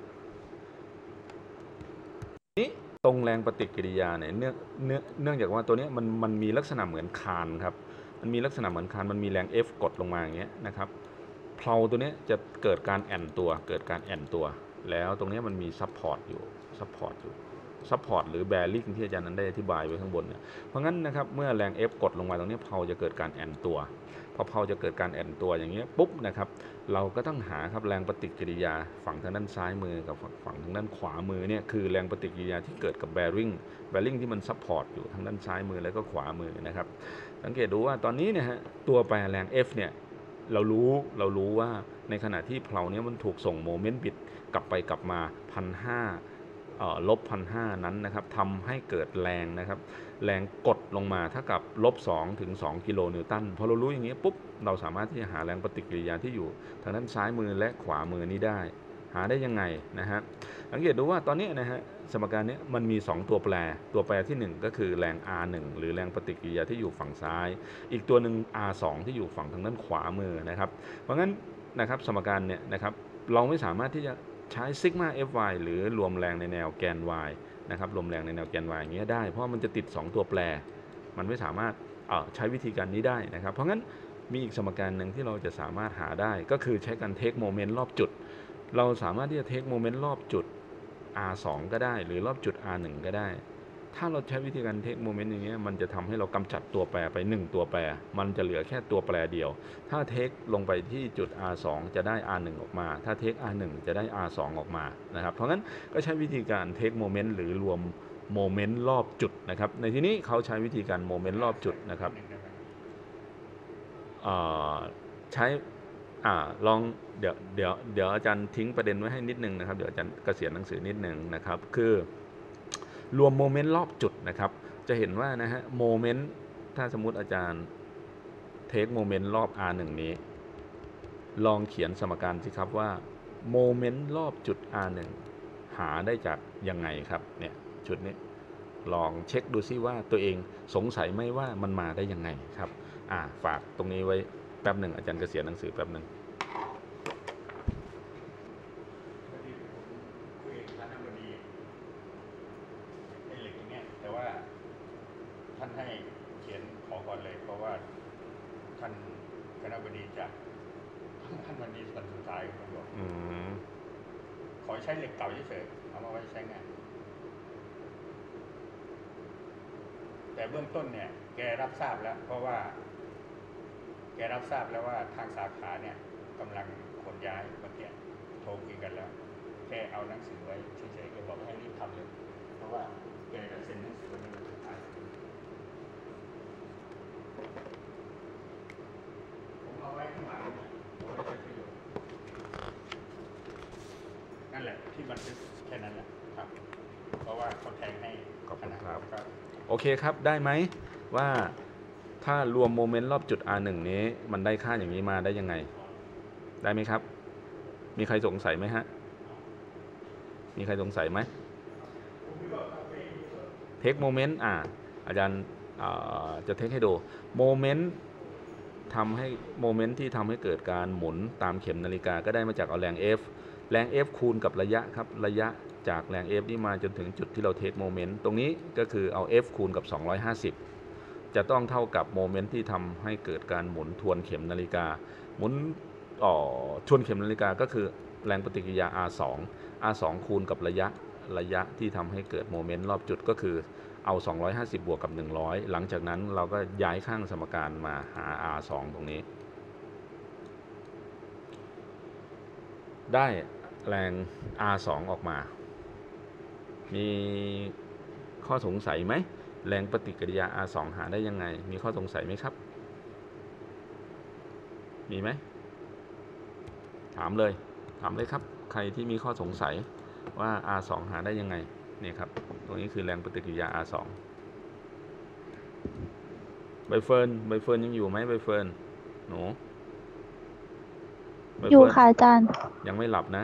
นี้ตรงแรงปฏิกิริยาเนี่ยเนื่องจากว่าตัวนี้มันมีลักษณะเหมือนคานครับมันมีลักษณะเหมือนคานมันมีแรง F กดลงมาอย่างเงี้ยนะครับเพลาตัวนี้จะเกิดการแอนตัวแล้วตรงนี้มันมีซัพพอร์ตอยู่ซัพพอร์ตหรือแบริ่งที่อาจารย์นั้นได้อธิบายไว้ข้างบนเนี่ยเพราะงั้นนะครับเมื่อแรง F กดลงมาตรงนี้เพลาจะเกิดการแอนตัวพอเพลาจะเกิดการแอนตัวอย่างเงี้ยปุ๊บนะครับเราก็ต้องหาครับแรงปฏิกิริยาฝั่งทางด้านซ้ายมือกับฝั่งทางด้านขวามือเนี่ยคือแรงปฏิกิริยาที่เกิดกับแบริ่งที่มันซัพพอร์ตอยู่ทางด้านซ้ายมือแล้วก็ขวามือนะครับสังเกตดูว่าตอนนี้เนี่ยฮะตัวแปรแรง F เนี่ยเรารู้ว่าในขณะที่เพลาเนี่ยมันถูกส่งโมเมนต์บิดกลับไปกลับมาลบ 1,500 นั้นนะครับทำให้เกิดแรงนะครับแรงกดลงมาเท่ากับ-2 ถึง 2 กิโลนิวตันพอเรารู้อย่างนี้ปุ๊บเราสามารถที่จะหาแรงปฏิกิริยาที่อยู่ทางด้านซ้ายมือและขวามือนี้ได้หาได้ยังไงนะฮะสังเกตดูว่าตอนนี้นะฮะสมการนี้มันมี2ตัวแปรที่ 1ก็คือแรง R1 หรือแรงปฏิกิริยาที่อยู่ฝั่งซ้ายอีกตัวหนึ่ง R2 ที่อยู่ฝั่งทางด้านขวามือนะครับเพราะงั้นนะครับสมการเนี่ยนะครับเราไม่สามารถที่จะใช้ซิกมา Fy หรือรวมแรงในแนวแกน y นะครับรวมแรงในแนวแกน y อย่างเงี้ยได้เพราะมันจะติด2ตัวแปรมันไม่สามารถใช้วิธีการนี้ได้นะครับเพราะงั้นมีอีกสมการหนึ่งที่เราจะสามารถหาได้ก็คือใช้การเทคโมเมนต์รอบจุดเราสามารถที่จะเทคโมเมนต์รอบจุด r2 ก็ได้หรือรอบจุด r1 ก็ได้ถ้าเราใช้วิธีการเทคโมเมนต์อย่างเงี้ยมันจะทำให้เรากำจัดตัวแปรไป1ตัวแปรมันจะเหลือแค่ตัวแปรเดียวถ้าเทคลงไปที่จุด r2 จะได้ r1 ออกมาถ้าเทค r1 จะได้ r2 ออกมานะครับเพราะงั้นก็ใช้วิธีการเทคโมเมนต์หรือรวมโมเมนต์รอบจุดนะครับในที่นี้เขาใช้วิธีการโมเมนต์รอบจุดนะครับใช้ลองเดี๋ยวอาจารย์ทิ้งประเด็นไว้ให้นิดนึงนะครับเดี๋ยวอาจารย์เกษียณหนังสือนิดนึงนะครับคือรวมโมเมนต์รอบจุดนะครับจะเห็นว่านะฮะโมเมนต์ถ้าสมมุติอาจารย์เทคโมเมนต์รอบ R1 นี้ลองเขียนสมการสิครับว่าโมเมนต์รอบจุด R1 หาได้จากยังไงครับเนี่ยจุดนี้ลองเช็คดูซิว่าตัวเองสงสัยไหมว่ามันมาได้ยังไงครับฝากตรงนี้ไว้แป๊บหนึ่งอาจารย์เกษียณหนังสือแป๊บหนึ่งแต่ว่าท่านให้เขียนขอก่อนเลยเพราะว่าท่านคณบดีจะท่านวันนี้วันสุดท้ายของผมขอใช้เหล็กเก่าเฉยๆเอามาไว้ใช้งานแต่เบื้องต้นเนี่ยแกรับทราบแล้วเพราะว่าแกรับทราบแล้วว่าทางสาขาเนี่ยกำลังขนย้ายเมื่อกี้โทรคุยกันแล้วแค่เอาหนังสือไว้เฉยๆแกบอกให้รีบทำเลยเพราะว่าแกจะเซ็นหนังสือวันนี้วันสุดท้ายผมเอาไว้ข้างหลังนะผมไม่ใช้ประโยชน์นั่นแหละที่บันทึกแค่นั้นแหละครับเพราะว่าเขาแทงให้ขอบคุณครับโอเคครับได้ไหมว่าถ้ารวมโมเมนต์รอบจุด R1 นี้มันได้ค่าอย่างนี้มาได้ยังไงได้ไหมครับมีใครสงสัยไหมฮะมีใครสงสัยไหมเทคโมเมนต์อาจารย์จะเทคให้ดูโมเมนต์ทำให้โมเมนต์ที่ทำให้เกิดการหมุนตามเข็มนาฬิกาก็ได้มาจากเอาแรง F คูณกับระยะครับระยะจากแรง F นี่มาจนถึงจุดที่เราเทคโมเมนต์ตรงนี้ก็คือเอา F คูณกับ250จะต้องเท่ากับโมเมนต์ที่ทำให้เกิดการหมุนทวนเข็มนาฬิกาหมุนทวนเข็มนาฬิกาก็คือแรงปฏิกิริยา R2 คูณกับระยะที่ทำให้เกิดโมเมนต์รอบจุดก็คือเอา250บวกกับ100หลังจากนั้นเราก็ย้ายข้างสมการมาหา R2 ตรงนี้ได้แรง R2 ออกมามีข้อสงสัยไหมแรงปฏิกิริยา R2 หาได้ยังไงมีข้อสงสัยไหมครับมีไหมถามเลยครับใครที่มีข้อสงสัยว่า R2 หาได้ยังไงเนี่ยครับตรงนี้คือแรงปฏิกิริยา R2 ใบเฟิร์นยังอยู่ไหมใบเฟิร์นหนูอยู่ค่ะอาจารย์ยังไม่หลับนะ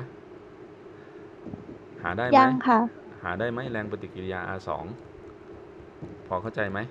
หาได้ไหมยังค่ะหาได้ไหมแรงปฏิกิริยา R2 พอเข้าใจไหม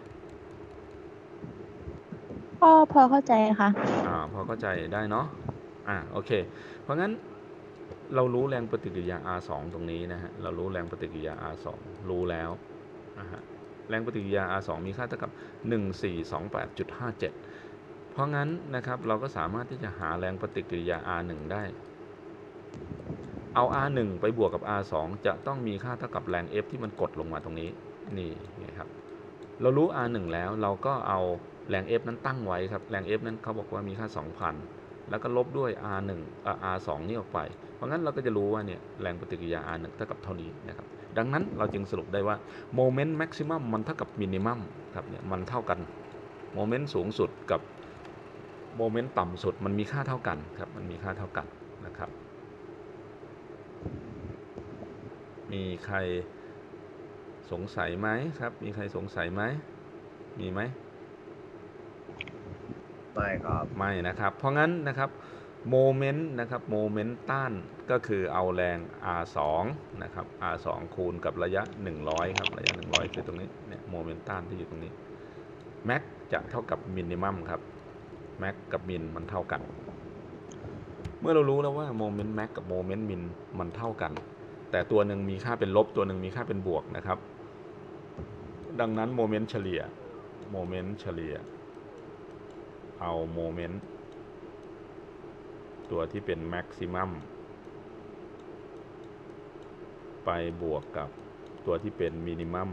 พอเข้าใจค่ะพอเข้าใจได้เนาะโอเคเพราะงั้นเรารู้แรงปฏิกิริยา R2 ตรงนี้นะฮะเรารู้แรงปฏิกิริยา R2 รู้แล้วแรงปฏิกิริยา R2 มีค่าเท่ากับ 1428.57 เพราะงั้นนะครับเราก็สามารถที่จะหาแรงปฏิกิริยา R1 ได้เอา R1 ไปบวกกับ R2 จะต้องมีค่าเท่ากับแรง F ที่มันกดลงมาตรงนี้นี่ไงครับเรารู้ R1 แล้วเราก็เอาแรง F นั้นตั้งไว้ครับแรง F นั้นเขาบอกว่ามีค่า 2,000 แล้วก็ลบด้วย R1 R2 นี่ออกไปเพราะงั้นเราก็จะรู้ว่าเนี่ยแรงปฏิกิริยา R1 เท่ากับเท่านี้นะครับดังนั้นเราจึงสรุปได้ว่าโมเมนต์แม็กซิมัมมันเท่ากับมินิมัมครับเนี่ยมันเท่ากันโมเมนต์สูงสุดกับโมเมนต์ต่ำสุดมันมีค่าเท่ากันครับมันมีค่าเท่ากันนะครับมีใครสงสัยไหมครับมีใครสงสัยไหมมีไหมไม่ครับไม่นะครับเพราะงั้นนะครับโมเมนต์นะครับโมเมนต์ต้านก็คือเอาแรง R2 นะครับ R2 คูณกับระยะ100ครับระยะ100คือตรงนี้เนี่ยโมเมนต์ต้านที่อยู่ตรงนี้แม็กจะเท่ากับมินิมัมครับแม็กกับมินมันเท่ากันเมื่อเรารู้แล้วว่าโมเมนต์แม็กกับโมเมนต์มินมันเท่ากันแต่ตัวหนึ่งมีค่าเป็นลบตัวหนึ่งมีค่าเป็นบวกนะครับดังนั้นโมเมนต์เฉลี่ยเอาโมเมนต์ตัวที่เป็นแม็กซิมัมไปบวกกับตัวที่เป็นมินิมัม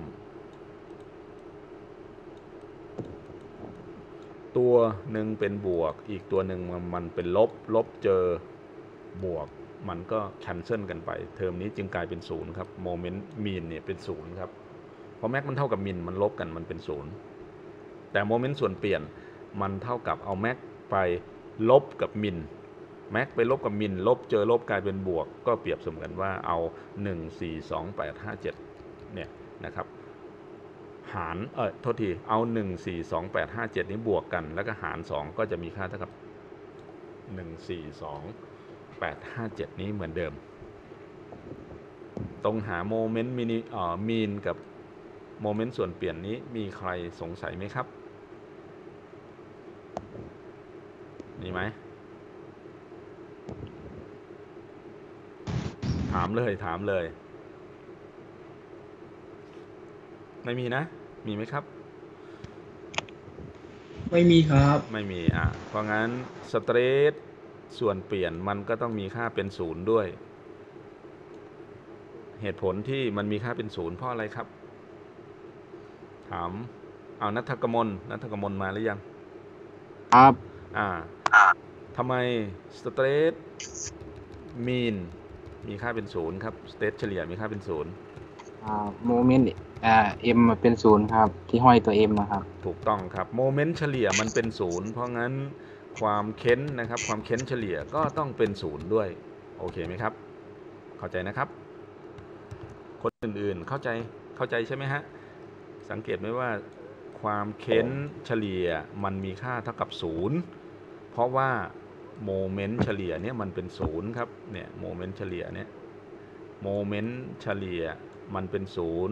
ตัวหนึ่งเป็นบวกอีกตัวหนึ่งมันเป็นลบเจอบวกมันก็แคนเซิลกันไปเทอมนี้จึงกลายเป็น0ครับโมเมนต์มีนเนี่ยเป็น0ครับเพราะแม็กมันเท่ากับมินมันลบกันมันเป็น0แต่โมเมนต์ส่วนเปลี่ยนมันเท่ากับเอาแม็กไปลบกับมินแม็กไปลบกับมินลบเจอลบกลายเป็นบวกก็เปรียบเสมือนว่าเอา1 4 2 8 5 7เนี่ยนะครับหารโทษทีเอา1 4 2 8 5 7นี้บวกกันแล้วก็หาร2ก็จะมีค่าเท่ากับ1 4 2 8 5 7นี้เหมือนเดิมตรงหาโมเมนต์มีนกับโมเมนต์ส่วนเปลี่ยนนี้มีใครสงสัยไหมครับมีไหมถามเลยไม่มีนะมีไหมครับไม่มีครับไม่มีเพราะงั้นสเตรทส่วนเปลี่ยนมันก็ต้องมีค่าเป็น0ด้วยเหตุผลที่มันมีค่าเป็น0เพราะอะไรครับถามเอานัทกมลมาหรือยังครับทำไมสเตรทมีนมีค่าเป็น0ครับสเตทเฉลี่ยมีค่าเป็น0 โมเมนต์เอ็มเป็น0ครับที่ห้อยตัว M นะครับถูกต้องครับโมเมนต์เฉลี่ยมันเป็น0เพราะงั้นความเค้นนะครับความเค้นเฉลี่ยก็ต้องเป็น0ด้วยโอเคไหมครับเข้าใจนะครับคนอื่นๆเข้าใจใช่ไหมฮะสังเกตไหมว่าความเค้นเฉลี่ยมันมีค่าเท่ากับ0เพราะว่าโมเมนต์เฉลี่ยเนี่ยมันเป็น0ครับเนี่ยโมเมนต์เฉลี่ยเนี่ยโมเมนต์เฉลี่ยมันเป็น0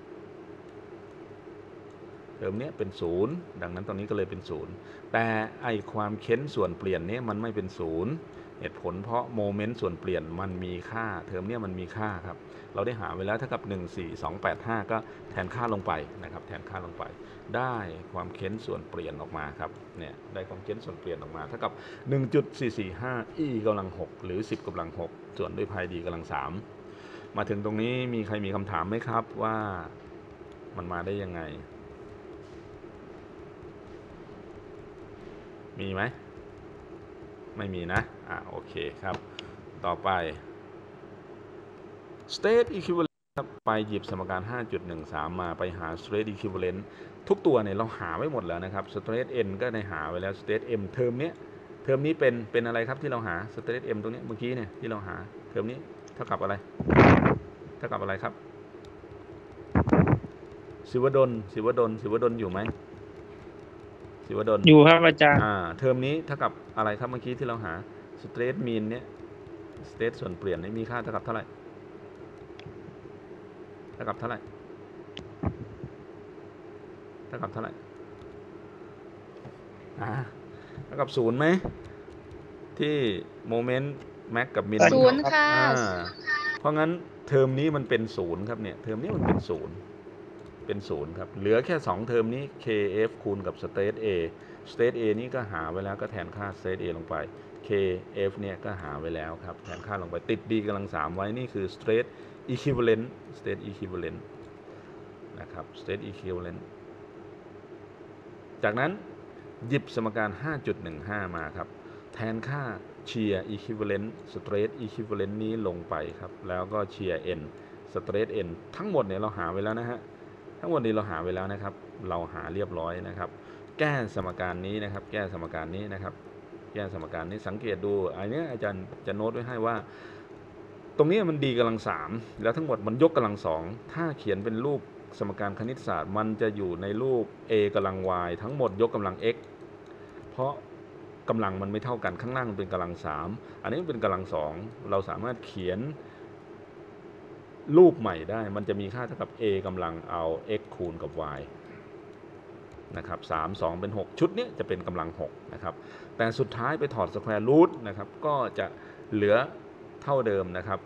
เทอมนี้เป็น0ดังนั้นตรงนี้ก็เลยเป็น0แต่ไอความเค้นส่วนเปลี่ยนนี้มันไม่เป็น0เหตุผลเพราะโมเมนต์ส่วนเปลี่ยนมันมีค่าเทอมนี้มันมีค่าครับเราได้หาไว้แล้วเท่ากับ1 4 2 8 5ก็แทนค่าลงไปนะครับแทนค่าลงไปได้ความเค้นส่วนเปลี่ยนออกมาครับเนี่ยได้ความเค้นส่วนเปลี่ยนออกมาเท่ากับ 1.445 e กำลัง6หรือ10กำลัง6ส่วนด้วยพาย d กำลัง3มาถึงตรงนี้มีใครมีคำถามไหมครับว่ามันมาได้ยังไงมีไหมไม่มีนะโอเคครับต่อไป state equivalent ครับไปหยิบสมการ 5.13 มาไปหา state equivalent ทุกตัวเนี่ยเราหาไว้หมดแล้วนะครับ state n ก็ได้หาไว้แล้ว state m เทอมนี้เป็นอะไรครับที่เราหา state m ตรงนี้เมื่อกี้เนี่ยที่เราหาเทอมนี้เท่ากับอะไรครับศิวดลอยู่ไหมศิวดลอยู่ครับอาจารย์เทอมนี้เท่ากับอะไรครับเมื่อกี้ที่เราหา stress mean เนี่ย stress ส่วนเปลี่ยนนี่มีค่าเท่ากับเท่าไหร่เท่ากับ0ไหมที่โมเมนต์แม็กกับมิน 0ค่ะเพราะงั้นเทอมนี้มันเป็น0ครับเนี่ยเทอมนี้มันเป็น0ครับเหลือแค่2เทอมนี้ KF คูณกับ State A State A นี้ก็หาไว้แล้วก็แทนค่า State A ลงไป kf เนี่ยก็หาไว้แล้วครับแทนค่าลงไปติด d กำลัง 3 ไว้นี่คือ stress equivalent นะครับ stress equivalent จากนั้นหยิบสมการ 5.15 มาครับแทนค่า shear equivalent stress equivalent นี้ลงไปครับแล้วก็ shear n stress n ทั้งหมดเนี่ยเราหาไว้แล้วนะฮะทั้งหมดนี้เราหาไว้แล้วนะครับเราหาเรียบร้อยนะครับแก้สมการนี้นะครับแก้สมการนี้นะครับแก้สมการนี้สังเกตดูอันนี้อาจารย์จะโน้ตไว้ให้ว่าตรงนี้มัน d กำลัง 3แล้วทั้งหมดมันยกกำลัง 2ถ้าเขียนเป็นรูปสมการคณิตศาสตร์มันจะอยู่ในรูป a กำลัง y ทั้งหมดยกกำลัง x เพราะกำลังมันไม่เท่ากันข้างล่างมันเป็นกำลัง 3อันนี้เป็นกำลัง 2เราสามารถเขียนรูปใหม่ได้มันจะมีค่าเท่ากับ a กำลังเอา x คูณกับ y นะครับ3 2เป็น6ชุดนี้จะเป็นกำลัง6นะครับแต่สุดท้ายไปถอดสแควร์รูทนะครับก็จะเหลือเท่าเดิมนะครับ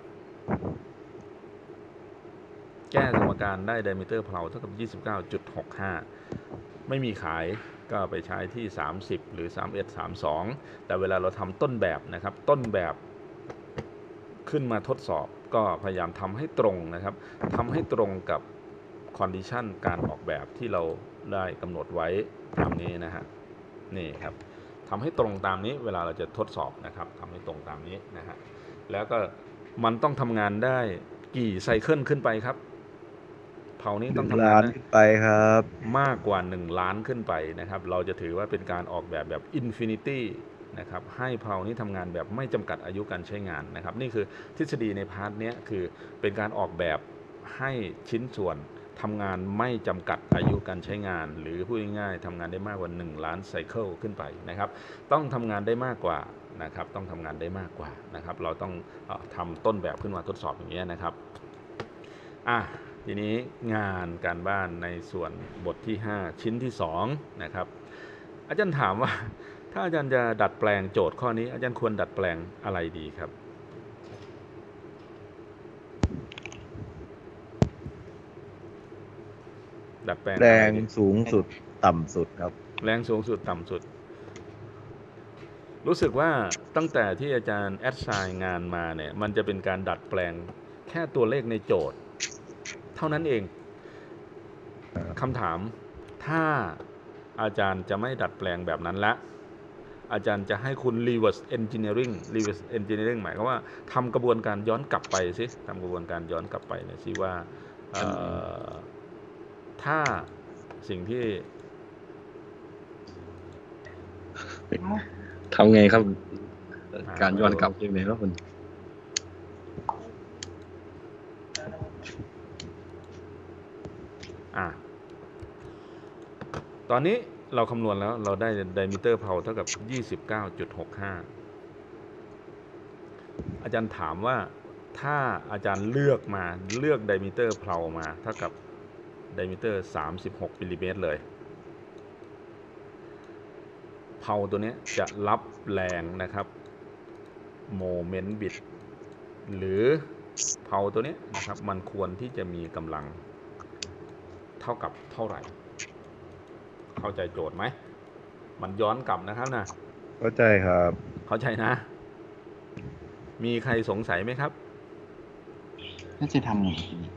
แก้สมการได้ไดมิเตอร์เพลาเท่ากับ 29.65 ไม่มีขายก็ไปใช้ที่ 30 หรือ 31 32 แต่เวลาเราทำต้นแบบนะครับต้นแบบขึ้นมาทดสอบก็พยายามทำให้ตรงนะครับทำให้ตรงกับคอนดิชันการออกแบบที่เราได้กำหนดไว้ตามนี้นะฮะนี่ครับทำให้ตรงตามนี้เวลาเราจะทดสอบนะครับทำให้ตรงตามนี้นะฮะแล้วก็มันต้องทำงานได้กี่ไซเคิลขึ้นไปครับเผานี้ต้องทำงาน 1 ล้านขึ้นไปครับมากกว่า1 ล้านขึ้นไปนะครับเราจะถือว่าเป็นการออกแบบอินฟินิตี้นะครับให้เผานี้ทำงานแบบไม่จำกัดอายุการใช้งานนะครับนี่คือทฤษฎีในพาร์ทนี้คือเป็นการออกแบบให้ชิ้นส่วนทำงานไม่จำกัดอายุการใช้งานหรือพูดง่ายๆทำงานได้มากกว่า1 ล้านไซเคิลขึ้นไปนะครับต้องทำงานได้มากกว่านะครับต้องทำงานได้มากกว่านะครับเราต้องทำต้นแบบขึ้นมาทดสอบอย่างเงี้ยนะครับทีนี้งานการบ้านในส่วนบทที่5ชิ้นที่2นะครับอาจารย์ถามว่าถ้าอาจารย์จะดัดแปลงโจทย์ข้อนี้อาจารย์ควรดัดแปลงอะไรดีครับดัดแปลงแรงสูงสุดต่ำสุดครับแรงสูงสุดต่ำสุดรู้สึกว่าตั้งแต่ที่อาจารย์แอดไซน์งานมาเนี่ยมันจะเป็นการดัดแปลงแค่ตัวเลขในโจทย์เท่านั้นเองคำถามถ้าอาจารย์จะไม่ดัดแปลงแบบนั้นละอาจารย์จะให้คุณ reverse engineering หมายความว่าทำกระบวนการย้อนกลับไปสิทำกระบวนการย้อนกลับไปเนี่ยสิว่าถ้าสิ่งที่ทำไงครับการย้อนกลับยังไงครับคุณตอนนี้เราคำนวณแล้วเราได้ไดมิเตอร์เพลาเท่ากับ 29.65 อาจารย์ถามว่าถ้าอาจารย์เลือกไดมิเตอร์เพลามาเท่ากับไดมิเตอร์36มิลลิเมตรเลยเพลาตัวนี้จะรับแรงนะครับโมเมนต์บิดหรือเพลาตัวนี้นะครับมันควรที่จะมีกำลังเท่ากับเท่าไหร่เข้าใจโจทย์ไหมมันย้อนกลับนะครับนะเข้าใจครับเข้าใจนะมีใครสงสัยไหมครับน่าจะทำไง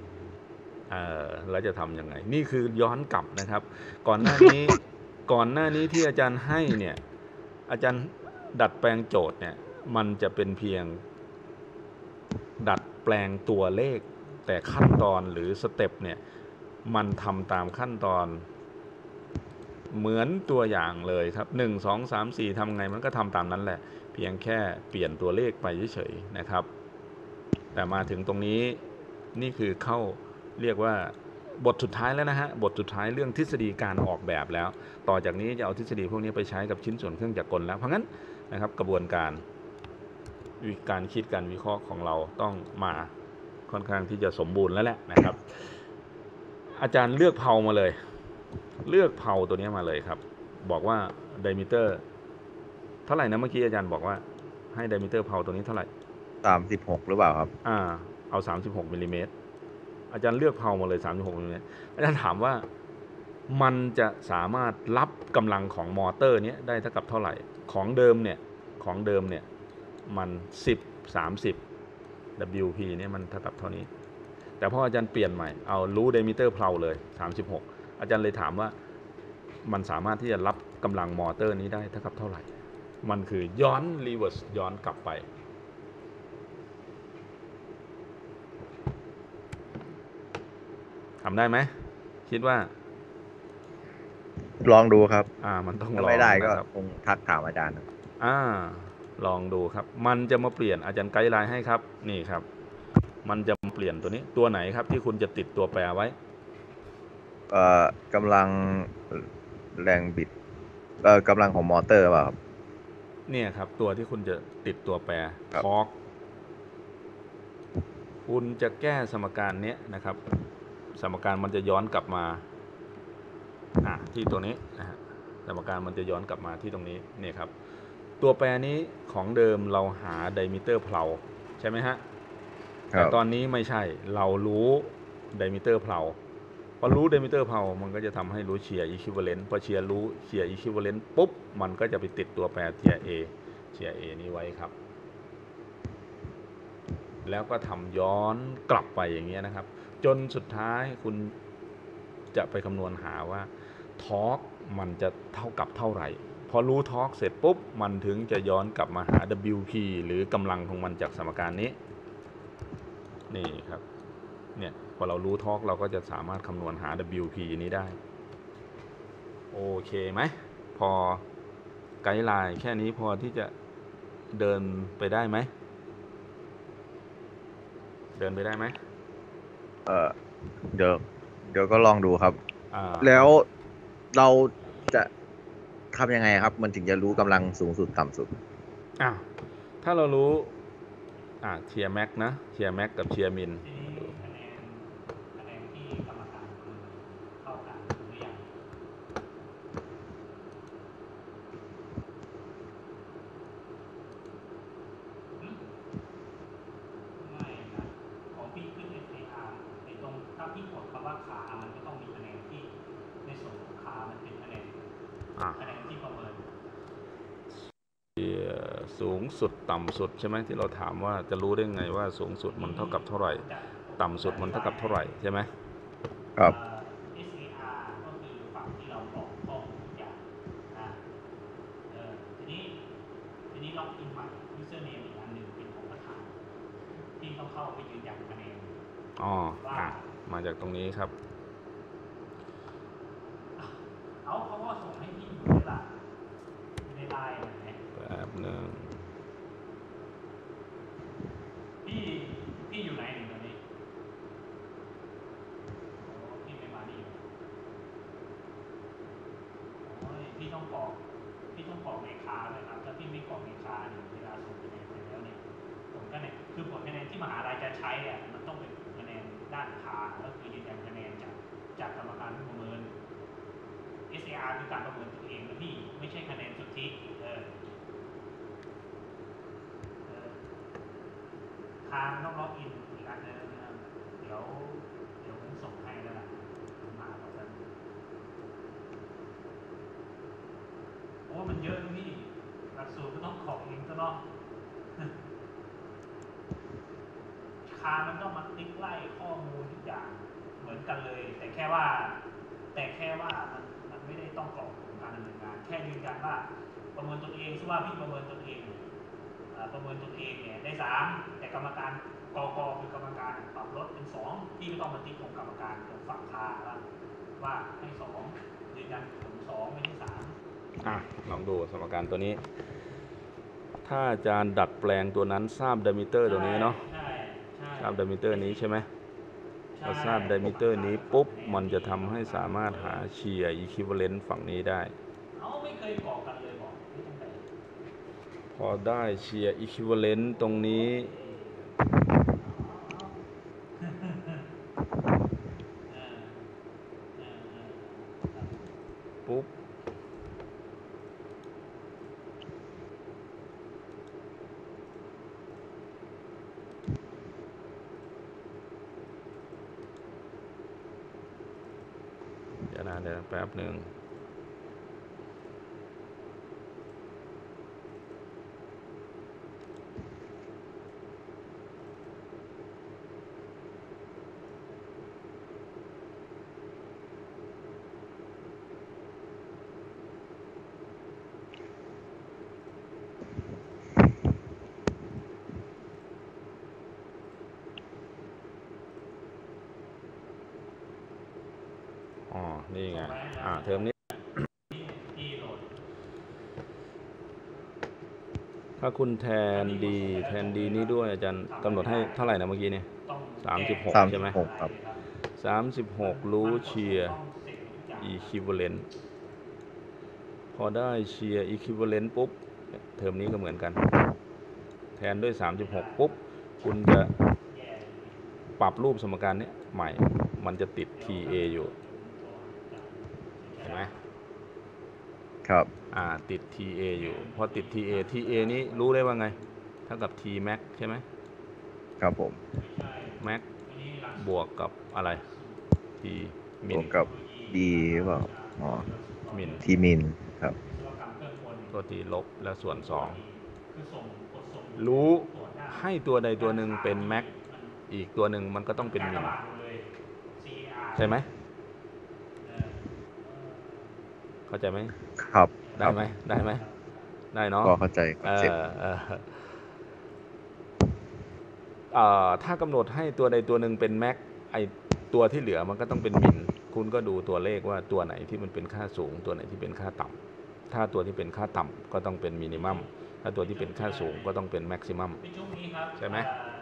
แล้วจะทำยังไงนี่คือย้อนกลับนะครับก่อนหน้านี้ที่อาจารย์ให้เนี่ยอาจารย์ดัดแปลงโจทย์เนี่ยมันจะเป็นเพียงดัดแปลงตัวเลขแต่ขั้นตอนหรือสเต็ปเนี่ยมันทำตามขั้นตอนเหมือนตัวอย่างเลยครับ1 2 3 4ทำไงมันก็ทำตามนั้นแหละเพียงแค่เปลี่ยนตัวเลขไปเฉยๆนะครับแต่มาถึงตรงนี้นี่คือเข้าเรียกว่าบทสุดท้ายแล้วนะฮะบทสุดท้ายเรื่องทฤษฎีการออกแบบแล้วต่อจากนี้จะเอาทฤษฎีพวกนี้ไปใช้กับชิ้นส่วนเครื่องจักรกลแล้วเพราะงั้นนะครับกระบวนการคิดการวิเคราะห์ของเราต้องมาค่อนข้างที่จะสมบูรณ์แล้วแหละนะครับอาจารย์เลือกเพลามาเลยเลือกเพลาตัวนี้มาเลยครับบอกว่าไดมิเตอร์เท่าไหร่นะเมื่อกี้อาจารย์บอกว่าให้ไดมิเตอร์เพลาตัวนี้เท่าไหร่ 36หรือเปล่าครับเอา36มิลลิเมตรอาจารย์เลือกเพลามาเลย36มิลลิเมตรอาจารย์ถามว่ามันจะสามารถรับกำลังของมอเตอร์นี้ได้เท่ากับเท่าไหร่ของเดิมเนี่ยของเดิมเนี่ยมัน10 30 WP เนี่ยมันเท่ากับเท่านี้แต่พออาจารย์เปลี่ยนใหม่เอารู้ไดมิเตอร์เพลาเลย36อาจารย์เลยถามว่ามันสามารถที่จะรับกำลังมอเตอร์นี้ได้เท่ากับเท่าไหร่มันคือย้อนรีเวิร์สย้อนกลับไปทำได้ไหมคิดว่าลองดูครับมันต้องถ้าลองไม่ได้ก็นะครับคงทักถามอาจารย์ครับลองดูครับมันจะมาเปลี่ยนอาจารย์ไกด์ไลน์ให้ครับนี่ครับมันจะมาเปลี่ยนตัวนี้ตัวไหนครับที่คุณจะติดตัวแปรไว้กำลังแรงบิดกำลังของมอเตอร์เปล่าครับเนี่ยครับตัวที่คุณจะติดตัวแปรครับทอร์กคุณจะแก้สมการเนี้ยนะครับสมการมันจะย้อนกลับมาที่ตัวนี้นะฮะสมการมันจะย้อนกลับมาที่ตรงนี้เนี่ยครับตัวแปรนี้ของเดิมเราหาไดมิเตอร์เพลาใช่ไหมฮะแต่ตอนนี้ไม่ใช่เรารู้ไดมิเตอร์เพลาพอรู้ไดมิเตอร์เพลามันก็จะทำให้รู้เชียร์อีคิววาเลนต์พอเชียร์รู้เชียร์อีคิววาเลนต์ปุ๊บมันก็จะไปติดตัวแปรเชียร์ A นี้ไว้ครับแล้วก็ทำย้อนกลับไปอย่างเงี้ยนะครับจนสุดท้ายคุณจะไปคำนวณหาว่าทอร์กมันจะเท่ากับเท่าไหร่พอรู้ทอร์กเสร็จปุ๊บมันถึงจะย้อนกลับมาหา WP หรือกำลังของมันจากสมการนี้นี่ครับเนี่ยพอเรารู้ทอร์กเราก็จะสามารถคำนวณหา WP นี้ได้โอเคไหมพอไกด์ไลน์แค่นี้พอที่จะเดินไปได้ไหมเดินไปได้ไหมเดี๋ยวก็ลองดูครับอ่าแล้วเราจะทำยังไงครับ มันถึงจะรู้กำลังสูงสุดต่ำสุดถ้าเรารู้เชียร์แม็กนะเชียร์แม็กกับเชียร์มินทีนี้คะแนนที่กรรมการเข้ากันหรือยังไม่นะของพี่ขึ้น SAR ในตรงถ้าพี่กดคำว่าขามันก็ต้องมีคะแนนที่ในส่วนของขามันเป็นคะแนนที่ประเมินสูงสุดต่ำสุดใช่ไหมที่เราถามว่าจะรู้ได้ไงว่าสูงสุดมันเท่ากับเท่าไหร่ต่ำสุดมันเท่ากับเท่าไหร่ใช่ไหมครับ SAR ก็คือฝั่งที่เราบอกข้อมูลทุกอย่างนะทีนี้ล็อกอินใหม่ username อีกอันหนึ่งเป็นของประธานที่ต้องเข้าไปยืนยันคะแนนมาจากตรงนี้ครับเขาก็ส่งให้พี่อยู่ในไลน์ไหมแป๊บหนึ่งพี่อยู่ไหนหนึ่งตอนนี้พี่ไม่มานี่พี่ต้องกรอกในคาเลยครับถ้าพี่ไม่กรอกในคาเนี่ยเวลาส่งคะแนนไปแล้วเนี่ยผลคะแนนคือผลคะแนนที่มหาลัยจะใช้เนี่ยมันต้องเป็นคะแนนด้านคาก็คือยืนยันคะแนนจากกรรมการผู้ประเมิน SAR คือการประเมินตัวเองนะพี่ไม่ใช่คะแนนสุทธิคาต้องล็อกอินอีกอันนึงนะครับเดี๋ยวผมส่งให้แล้วล่ะมาแล้วกันโอ้มันเยอะนะพี่หลักสูตรก็ต้องของเองก็ต้องคามันต้องมาติ๊กไล่ข้อมูลทุกอย่างเหมือนกันเลยแต่แค่ว่ามันไม่ได้ต้องกรอกของการดำเนินงานแค่ยืนยันว่าประเมินตนเองซึ่งว่าพี่ประเมินตนเองเนี่ยได้3แต่กรรมการกกคือกรรมการปรับลดเป็น2พี่ไม่ต้องมาติ๊กของกรรมการของฝั่งคาว่าให้2ยืนยันผล2ไม่ใช่3 ลองดูสมการตัวนี้ ถ้าอาจารย์ดัดแปลงตัวนั้นทราบไดมิเตอร์ตัวนี้เนาะทราบไดมิเตอร์นี้ใช่ไหมพอทราบไดมิเตอร์นี้ปุ๊บมันจะทำให้สามารถหาเชียร์อีคิววาเลนต์ฝั่งนี้ได้ไม่เคยบอกกันเลยบอกไม่ต้องไปพอได้เชียร์อีคิววาเลนต์ตรงนี้ปุ๊บเดี๋ยวแป๊บหนึ่งนี่ไงเทอมนี้ ถ้าคุณแทนดีนี้ด้วยอาจารย์กำหนดให้เท่าไหร่นะเมื่อกี้เนี่ย36 ใช่ไหม 36ครับ 36 รู้เชียร์ equivalent พอได้เชียร์ equivalent ปุ๊บเทอมนี้ก็เหมือนกัน แทนด้วย 36 ปุ๊บคุณจะปรับรูปสมการนี้ใหม่มันจะติด TA อยู่เห็นไหมครับติด TA อยู่พอติด TA นี้รู้ได้ว่าไงเท่ากับ T max ใช่ไหมครับผม max บวกกับอะไร T บ min วกกับ D หรือเปล่าอ๋อ min T min ครับตัวทีลบแล้วส่วน 2 รู้ให้ตัวใดตัวหนึ่งเป็น max อีกตัวหนึ่งมันก็ต้องเป็น min ใช่ไหมเข้าใจไหมครับได้ไหมได้เนาะก็เข้าใจคอนเซ็ปต์ถ้ากำหนดให้ตัวใดตัวหนึ่งเป็นแม็กไอตัวที่เหลือมันก็ต้องเป็นมินคุณก็ดูตัวเลขว่าตัวไหนที่มันเป็นค่าสูงตัวไหนที่เป็นค่าต่ำถ้าตัวที่เป็นค่าต่ำก็ต้องเป็นมินิมัมถ้าตัวที่เป็นค่าสูงก็ต้องเป็นแม็กซิมัมใช่ไหม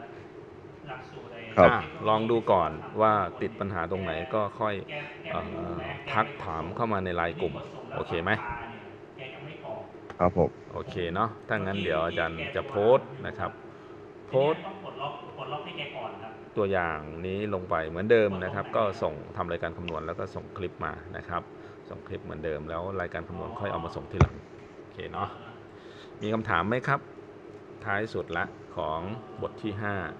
ครับลองดูก่อนว่าติดปัญหาตรงไหนก็ค่อยทักถามเข้ามาในไลน์กลุ่มโอเคไหมครับผมโอเคเนาะถ้างั้นเดี๋ยวอาจารย์จะโพสต์นะครับโพสต์ตัวอย่างนี้ลงไปเหมือนเดิมนะครับ ก็ส่งทำรายการคำนวณแล้วก็ส่งคลิปมานะครับส่งคลิปเหมือนเดิมแล้วรายการคำนวณค่อยเอามาส่งทีหลังโอเคเนาะมีคำถามไหมครับท้ายสุดละของบทที่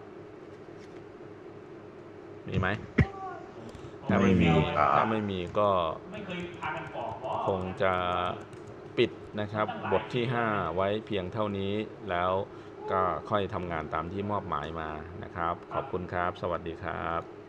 5มีไหมถ้าไม่มีครับถ้าไม่มีก็คงจะปิดนะครับบทที่ 5 ไว้เพียงเท่านี้แล้วก็ค่อยทำงานตามที่มอบหมายมานะครับขอบคุณครับสวัสดีครับ